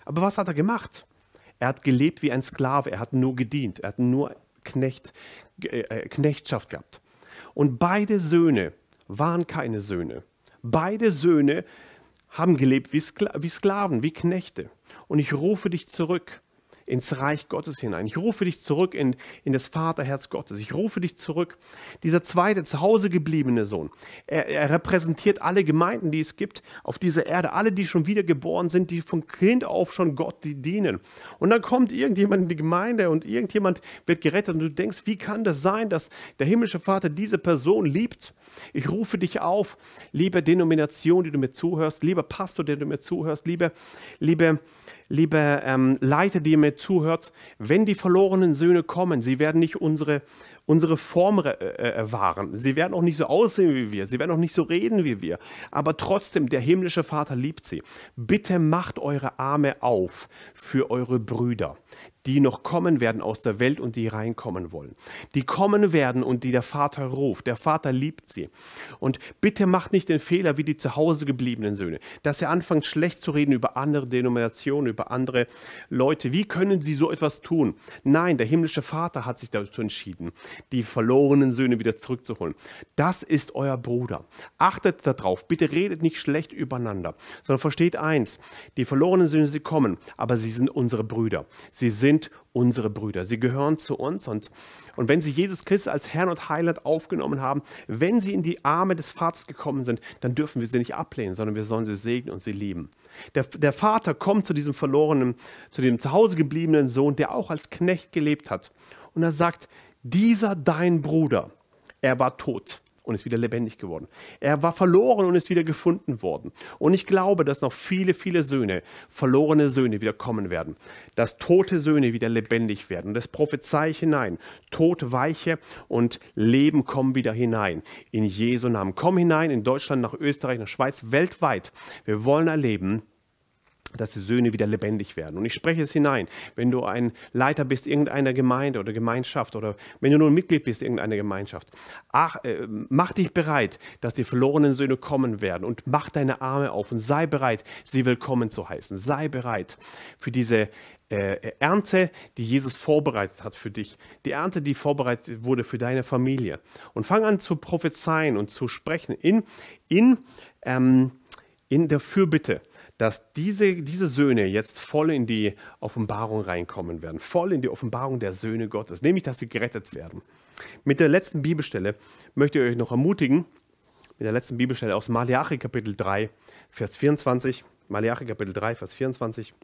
A: Aber was hat er gemacht? Er hat gelebt wie ein Sklave, er hat nur gedient, er hat nur Knecht, äh, Knechtschaft gehabt. Und beide Söhne waren keine Söhne. Beide Söhne haben gelebt wie, Skla wie Sklaven, wie Knechte. Und ich rufe dich zurück ins Reich Gottes hinein. Ich rufe dich zurück in, in das Vaterherz Gottes. Ich rufe dich zurück. Dieser zweite, zu Hause gebliebene Sohn, er, er repräsentiert alle Gemeinden, die es gibt auf dieser Erde. Alle, die schon wiedergeboren sind, die von Kind auf schon Gott die dienen. Und dann kommt irgendjemand in die Gemeinde und irgendjemand wird gerettet und du denkst, wie kann das sein, dass der himmlische Vater diese Person liebt? Ich rufe dich auf, liebe Denomination, die du mir zuhörst, lieber Pastor, der du mir zuhörst, liebe, liebe Liebe ähm, Leiter, die ihr mir zuhört, wenn die verlorenen Söhne kommen, sie werden nicht unsere, unsere Form äh, äh, wahren. Sie werden auch nicht so aussehen wie wir. Sie werden auch nicht so reden wie wir. Aber trotzdem, der himmlische Vater liebt sie. Bitte macht eure Arme auf für eure Brüder, die noch kommen werden aus der Welt und die reinkommen wollen. Die kommen werden und die der Vater ruft. Der Vater liebt sie. Und bitte macht nicht den Fehler wie die zu Hause gebliebenen Söhne, dass ihr anfangt schlecht zu reden über andere Denominationen, über andere Leute. Wie können sie so etwas tun? Nein, der himmlische Vater hat sich dazu entschieden, die verlorenen Söhne wieder zurückzuholen. Das ist euer Bruder. Achtet darauf. Bitte redet nicht schlecht übereinander, sondern versteht eins. Die verlorenen Söhne, sie kommen, aber sie sind unsere Brüder. Sie sind unsere Brüder. Sie gehören zu uns und, und wenn sie Jesus Christus als Herrn und Heiland aufgenommen haben, wenn sie in die Arme des Vaters gekommen sind, dann dürfen wir sie nicht ablehnen, sondern wir sollen sie segnen und sie lieben. Der, der Vater kommt zu diesem verlorenen, zu dem zu Hause gebliebenen Sohn, der auch als Knecht gelebt hat. Und er sagt, dieser dein Bruder, er war tot und ist wieder lebendig geworden. Er war verloren und ist wieder gefunden worden. Und ich glaube, dass noch viele, viele Söhne, verlorene Söhne wieder kommen werden. Dass tote Söhne wieder lebendig werden. Und das prophezei ich hinein. Tod weiche und Leben kommen wieder hinein. In Jesu Namen. Komm hinein in Deutschland, nach Österreich, nach Schweiz, weltweit. Wir wollen erleben, dass die Söhne wieder lebendig werden. Und ich spreche es hinein, wenn du ein Leiter bist irgendeiner Gemeinde oder Gemeinschaft oder wenn du nur ein Mitglied bist irgendeiner Gemeinschaft, ach, äh, mach dich bereit, dass die verlorenen Söhne kommen werden und mach deine Arme auf und sei bereit, sie willkommen zu heißen. Sei bereit für diese äh, Ernte, die Jesus vorbereitet hat für dich. Die Ernte, die vorbereitet wurde für deine Familie. Und fang an zu prophezeien und zu sprechen in, in, ähm, in der Fürbitte, dass diese, diese Söhne jetzt voll in die Offenbarung reinkommen werden, voll in die Offenbarung der Söhne Gottes, nämlich, dass sie gerettet werden. Mit der letzten Bibelstelle möchte ich euch noch ermutigen, mit der letzten Bibelstelle aus Malachi Kapitel drei, Vers vierundzwanzig, Malachi Kapitel drei, Vers vierundzwanzig.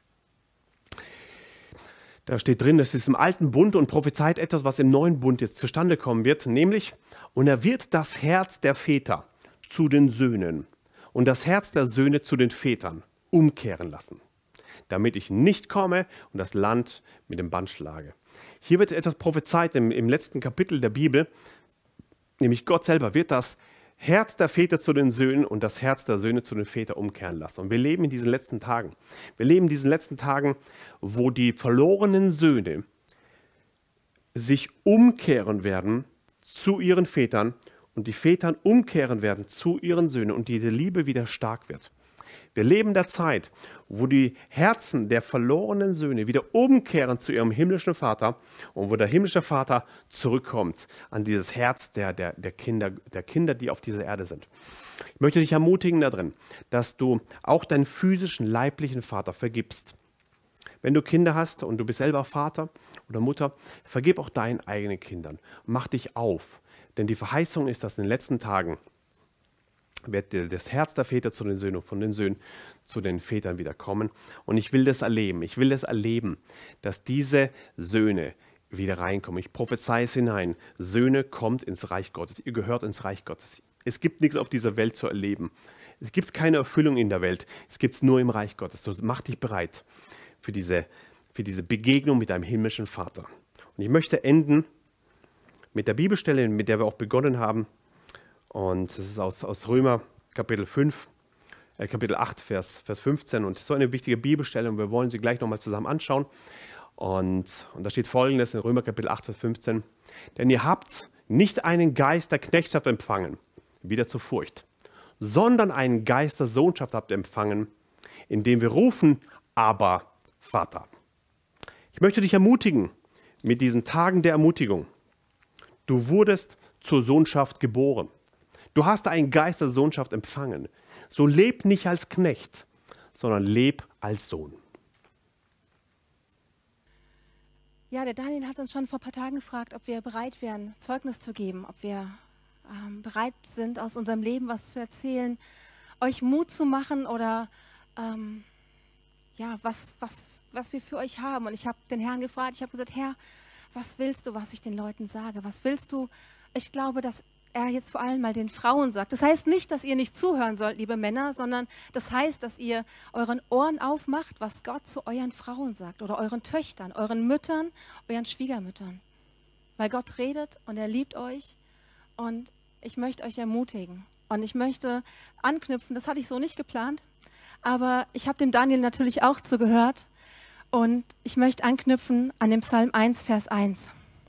A: Da steht drin, das ist im alten Bund und prophezeit etwas, was im neuen Bund jetzt zustande kommen wird, nämlich, und er wird das Herz der Väter zu den Söhnen und das Herz der Söhne zu den Vätern umkehren lassen, damit ich nicht komme und das Land mit dem Bann schlage. Hier wird etwas prophezeit im, im letzten Kapitel der Bibel, nämlich Gott selber wird das Herz der Väter zu den Söhnen und das Herz der Söhne zu den Vätern umkehren lassen. Und wir leben in diesen letzten Tagen. Wir leben in diesen letzten Tagen, wo die verlorenen Söhne sich umkehren werden zu ihren Vätern und die Väter umkehren werden zu ihren Söhnen und diese Liebe wieder stark wird. Wir leben in der Zeit, wo die Herzen der verlorenen Söhne wieder umkehren zu ihrem himmlischen Vater und wo der himmlische Vater zurückkommt an dieses Herz der, der, der, Kinder, der Kinder, die auf dieser Erde sind. Ich möchte dich ermutigen darin, dass du auch deinen physischen, leiblichen Vater vergibst. Wenn du Kinder hast und du bist selber Vater oder Mutter, vergib auch deinen eigenen Kindern. Mach dich auf. Denn die Verheißung ist, dass in den letzten Tagen wird das Herz der Väter zu den Söhnen und von den Söhnen zu den Vätern wieder kommen. Und ich will das erleben. Ich will das erleben, dass diese Söhne wieder reinkommen. Ich prophezei es hinein. Söhne, kommt ins Reich Gottes. Ihr gehört ins Reich Gottes. Es gibt nichts auf dieser Welt zu erleben. Es gibt keine Erfüllung in der Welt. Es gibt es nur im Reich Gottes. So mach dich bereit für diese, für diese Begegnung mit deinem himmlischen Vater. Und ich möchte enden mit der Bibelstelle, mit der wir auch begonnen haben. Und es ist aus, aus Römer Kapitel fünf, äh, Kapitel acht, Vers, Vers fünfzehn. Und so eine wichtige Bibelstelle und wir wollen sie gleich nochmal zusammen anschauen. Und, und da steht Folgendes in Römer Kapitel acht, Vers fünfzehn. Denn ihr habt nicht einen Geist der Knechtschaft empfangen, wieder zur Furcht, sondern einen Geist der Sohnschaft habt empfangen, indem wir rufen, aber Vater. Ich möchte dich ermutigen mit diesen Tagen der Ermutigung. Du wurdest zur Sohnschaft geboren. Du hast einen Geist der Sohnschaft empfangen. So leb nicht als Knecht, sondern leb als Sohn.
C: Ja, der Daniel hat uns schon vor ein paar Tagen gefragt, ob wir bereit wären, Zeugnis zu geben, ob wir ähm, bereit sind, aus unserem Leben was zu erzählen, euch Mut zu machen oder ähm, ja, was, was, was wir für euch haben. Und ich habe den Herrn gefragt, ich habe gesagt, Herr, was willst du, was ich den Leuten sage? Was willst du? Ich glaube, dass er jetzt vor allem mal den Frauen sagt. Das heißt nicht, dass ihr nicht zuhören sollt, liebe Männer, sondern das heißt, dass ihr euren Ohren aufmacht, was Gott zu euren Frauen sagt oder euren Töchtern, euren Müttern, euren Schwiegermüttern. Weil Gott redet und er liebt euch und ich möchte euch ermutigen. Und ich möchte anknüpfen, das hatte ich so nicht geplant, aber ich habe dem Daniel natürlich auch zugehört und ich möchte anknüpfen an dem Psalm eins, Vers eins.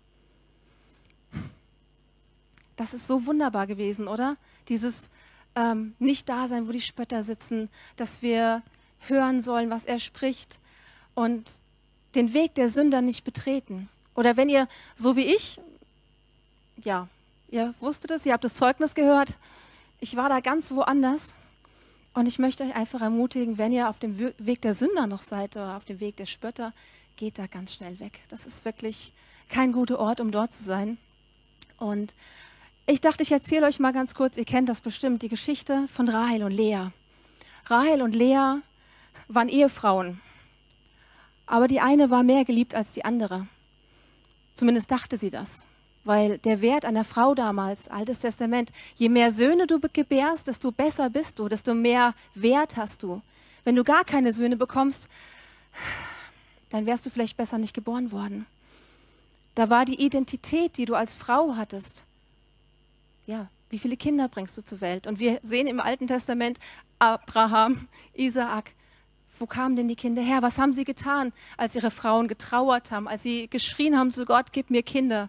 C: Das ist so wunderbar gewesen, oder? Dieses ähm, Nicht-Dasein, wo die Spötter sitzen, dass wir hören sollen, was er spricht und den Weg der Sünder nicht betreten. Oder wenn ihr, so wie ich, ja, ihr wusstet es, ihr habt das Zeugnis gehört, ich war da ganz woanders und ich möchte euch einfach ermutigen, wenn ihr auf dem Weg der Sünder noch seid oder auf dem Weg der Spötter, geht da ganz schnell weg. Das ist wirklich kein guter Ort, um dort zu sein. Und ich dachte, ich erzähle euch mal ganz kurz, ihr kennt das bestimmt, die Geschichte von Rahel und Lea. Rahel und Lea waren Ehefrauen, aber die eine war mehr geliebt als die andere. Zumindest dachte sie das, weil der Wert einer Frau damals, Altes Testament, je mehr Söhne du gebärst, desto besser bist du, desto mehr Wert hast du. Wenn du gar keine Söhne bekommst, dann wärst du vielleicht besser nicht geboren worden. Da war die Identität, die du als Frau hattest, ja, wie viele Kinder bringst du zur Welt? Und wir sehen im Alten Testament Abraham, Isaak. Wo kamen denn die Kinder her? Was haben sie getan, als ihre Frauen getrauert haben, als sie geschrien haben zu Gott, gib mir Kinder?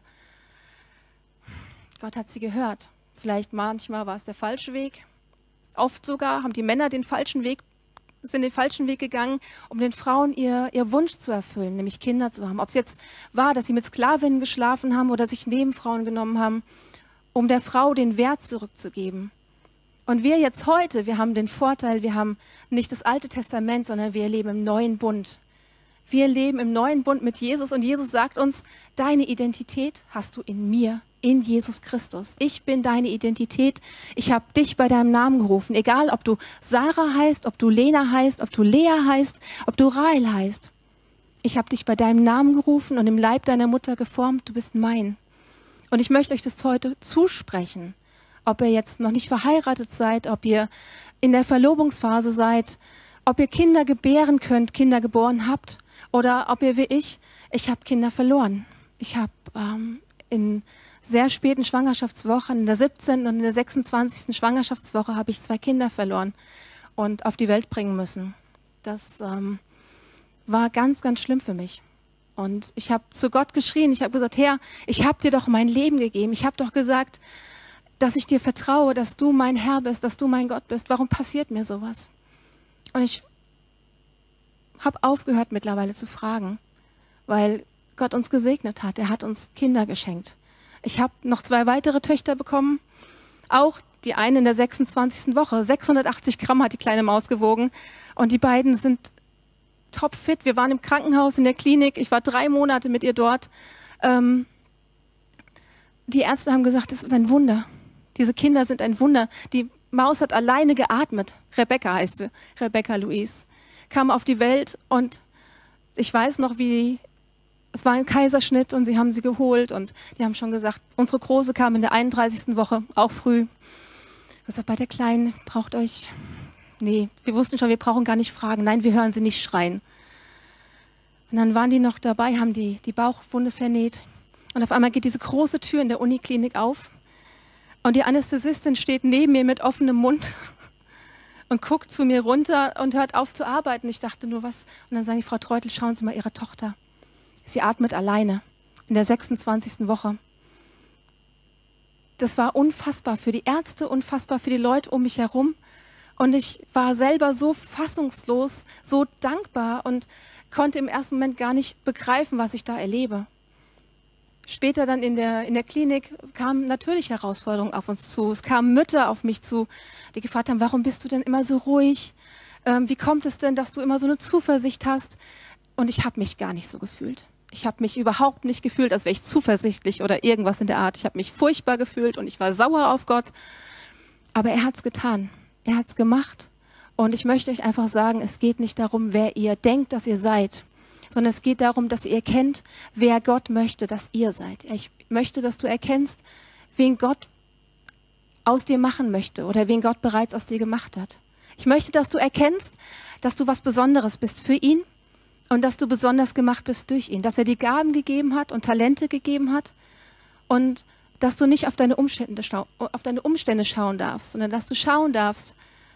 C: Gott hat sie gehört. Vielleicht manchmal war es der falsche Weg. Oft sogar haben die Männer den falschen Weg, sind den falschen Weg gegangen, um den Frauen ihr, ihr Wunsch zu erfüllen, nämlich Kinder zu haben. Ob es jetzt war, dass sie mit Sklavinnen geschlafen haben oder sich Nebenfrauen genommen haben, um der Frau den Wert zurückzugeben. Und wir jetzt heute, wir haben den Vorteil, wir haben nicht das Alte Testament, sondern wir leben im neuen Bund. Wir leben im neuen Bund mit Jesus und Jesus sagt uns, deine Identität hast du in mir, in Jesus Christus. Ich bin deine Identität. Ich habe dich bei deinem Namen gerufen. Egal, ob du Sarah heißt, ob du Lena heißt, ob du Lea heißt, ob du Rahel heißt. Ich habe dich bei deinem Namen gerufen und im Leib deiner Mutter geformt. Du bist mein. Und ich möchte euch das heute zusprechen, ob ihr jetzt noch nicht verheiratet seid, ob ihr in der Verlobungsphase seid, ob ihr Kinder gebären könnt, Kinder geboren habt oder ob ihr wie ich, ich habe Kinder verloren. Ich habe ähm, in sehr späten Schwangerschaftswochen, in der siebzehnten und in der sechsundzwanzigsten Schwangerschaftswoche habe ich zwei Kinder verloren und auf die Welt bringen müssen. Das ähm, war ganz, ganz schlimm für mich. Und ich habe zu Gott geschrien, ich habe gesagt, Herr, ich habe dir doch mein Leben gegeben. Ich habe doch gesagt, dass ich dir vertraue, dass du mein Herr bist, dass du mein Gott bist. Warum passiert mir sowas? Und ich habe aufgehört mittlerweile zu fragen, weil Gott uns gesegnet hat. Er hat uns Kinder geschenkt. Ich habe noch zwei weitere Töchter bekommen, auch die eine in der sechsundzwanzigsten Woche. sechshundertachtzig Gramm hat die kleine Maus gewogen und die beiden sind topfit. Wir waren im Krankenhaus, in der Klinik. Ich war drei Monate mit ihr dort. Ähm, die Ärzte haben gesagt, das ist ein Wunder. Diese Kinder sind ein Wunder. Die Maus hat alleine geatmet. Rebecca heißt sie. Rebecca Louise. Kam auf die Welt und ich weiß noch, wie, es war ein Kaiserschnitt und sie haben sie geholt und die haben schon gesagt, unsere Große kam in der einunddreißigsten Woche, auch früh. Ich habe gesagt, bei der Kleinen braucht euch... Nee, wir wussten schon, wir brauchen gar nicht fragen. Nein, wir hören sie nicht schreien. Und dann waren die noch dabei, haben die, die Bauchwunde vernäht. Und auf einmal geht diese große Tür in der Uniklinik auf. Und die Anästhesistin steht neben mir mit offenem Mund und guckt zu mir runter und hört auf zu arbeiten. Ich dachte nur, was? Und dann sagt die Frau Treutel, schauen Sie mal Ihre Tochter. Sie atmet alleine in der sechsundzwanzigsten Woche. Das war unfassbar für die Ärzte, unfassbar für die Leute um mich herum. Und ich war selber so fassungslos, so dankbar und konnte im ersten Moment gar nicht begreifen, was ich da erlebe. Später dann in der, in der Klinik kamen natürlich Herausforderungen auf uns zu. Es kamen Mütter auf mich zu, die gefragt haben, warum bist du denn immer so ruhig? Ähm, wie kommt es denn, dass du immer so eine Zuversicht hast? Und ich habe mich gar nicht so gefühlt. Ich habe mich überhaupt nicht gefühlt, als wäre ich zuversichtlich oder irgendwas in der Art. Ich habe mich furchtbar gefühlt und ich war sauer auf Gott. Aber er hat es getan. Er hat es gemacht. Und ich möchte euch einfach sagen, es geht nicht darum, wer ihr denkt, dass ihr seid, sondern es geht darum, dass ihr erkennt, wer Gott möchte, dass ihr seid. Ich möchte, dass du erkennst, wen Gott aus dir machen möchte oder wen Gott bereits aus dir gemacht hat. Ich möchte, dass du erkennst, dass du was Besonderes bist für ihn und dass du besonders gemacht bist durch ihn, dass er dir Gaben gegeben hat und Talente gegeben hat und dass du nicht auf deine Umstände, auf deine Umstände schauen darfst, sondern dass du schauen darfst,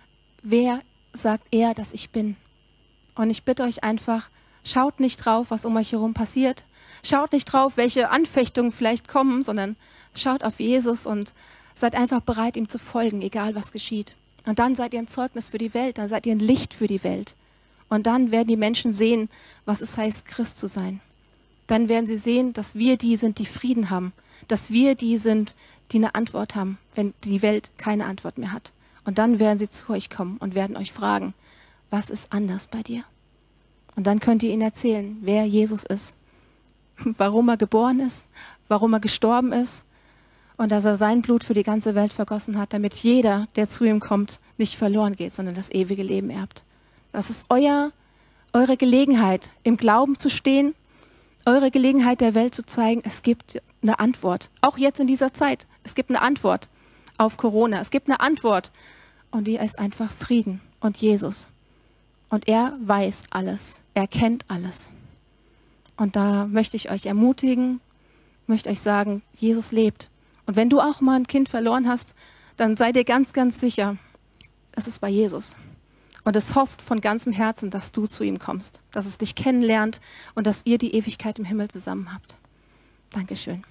C: wer sagt er, dass ich bin. Und ich bitte euch einfach, schaut nicht drauf, was um euch herum passiert. Schaut nicht drauf, welche Anfechtungen vielleicht kommen, sondern schaut auf Jesus und seid einfach bereit, ihm zu folgen, egal was geschieht. Und dann seid ihr ein Zeugnis für die Welt, dann seid ihr ein Licht für die Welt. Und dann werden die Menschen sehen, was es heißt, Christ zu sein. Dann werden sie sehen, dass wir die sind, die Frieden haben. Dass wir die sind, die eine Antwort haben, wenn die Welt keine Antwort mehr hat. Und dann werden sie zu euch kommen und werden euch fragen, was ist anders bei dir? Und dann könnt ihr ihnen erzählen, wer Jesus ist, warum er geboren ist, warum er gestorben ist und dass er sein Blut für die ganze Welt vergossen hat, damit jeder, der zu ihm kommt, nicht verloren geht, sondern das ewige Leben erbt. Das ist euer, eure Gelegenheit, im Glauben zu stehen, eure Gelegenheit der Welt zu zeigen, es gibt eine Antwort, auch jetzt in dieser Zeit. Es gibt eine Antwort auf Corona, es gibt eine Antwort und die ist einfach Frieden und Jesus. Und er weiß alles, er kennt alles. Und da möchte ich euch ermutigen, möchte euch sagen, Jesus lebt. Und wenn du auch mal ein Kind verloren hast, dann sei dir ganz, ganz sicher, es ist bei Jesus. Und es hofft von ganzem Herzen, dass du zu ihm kommst, dass es dich kennenlernt und dass ihr die Ewigkeit im Himmel zusammen habt. Dankeschön.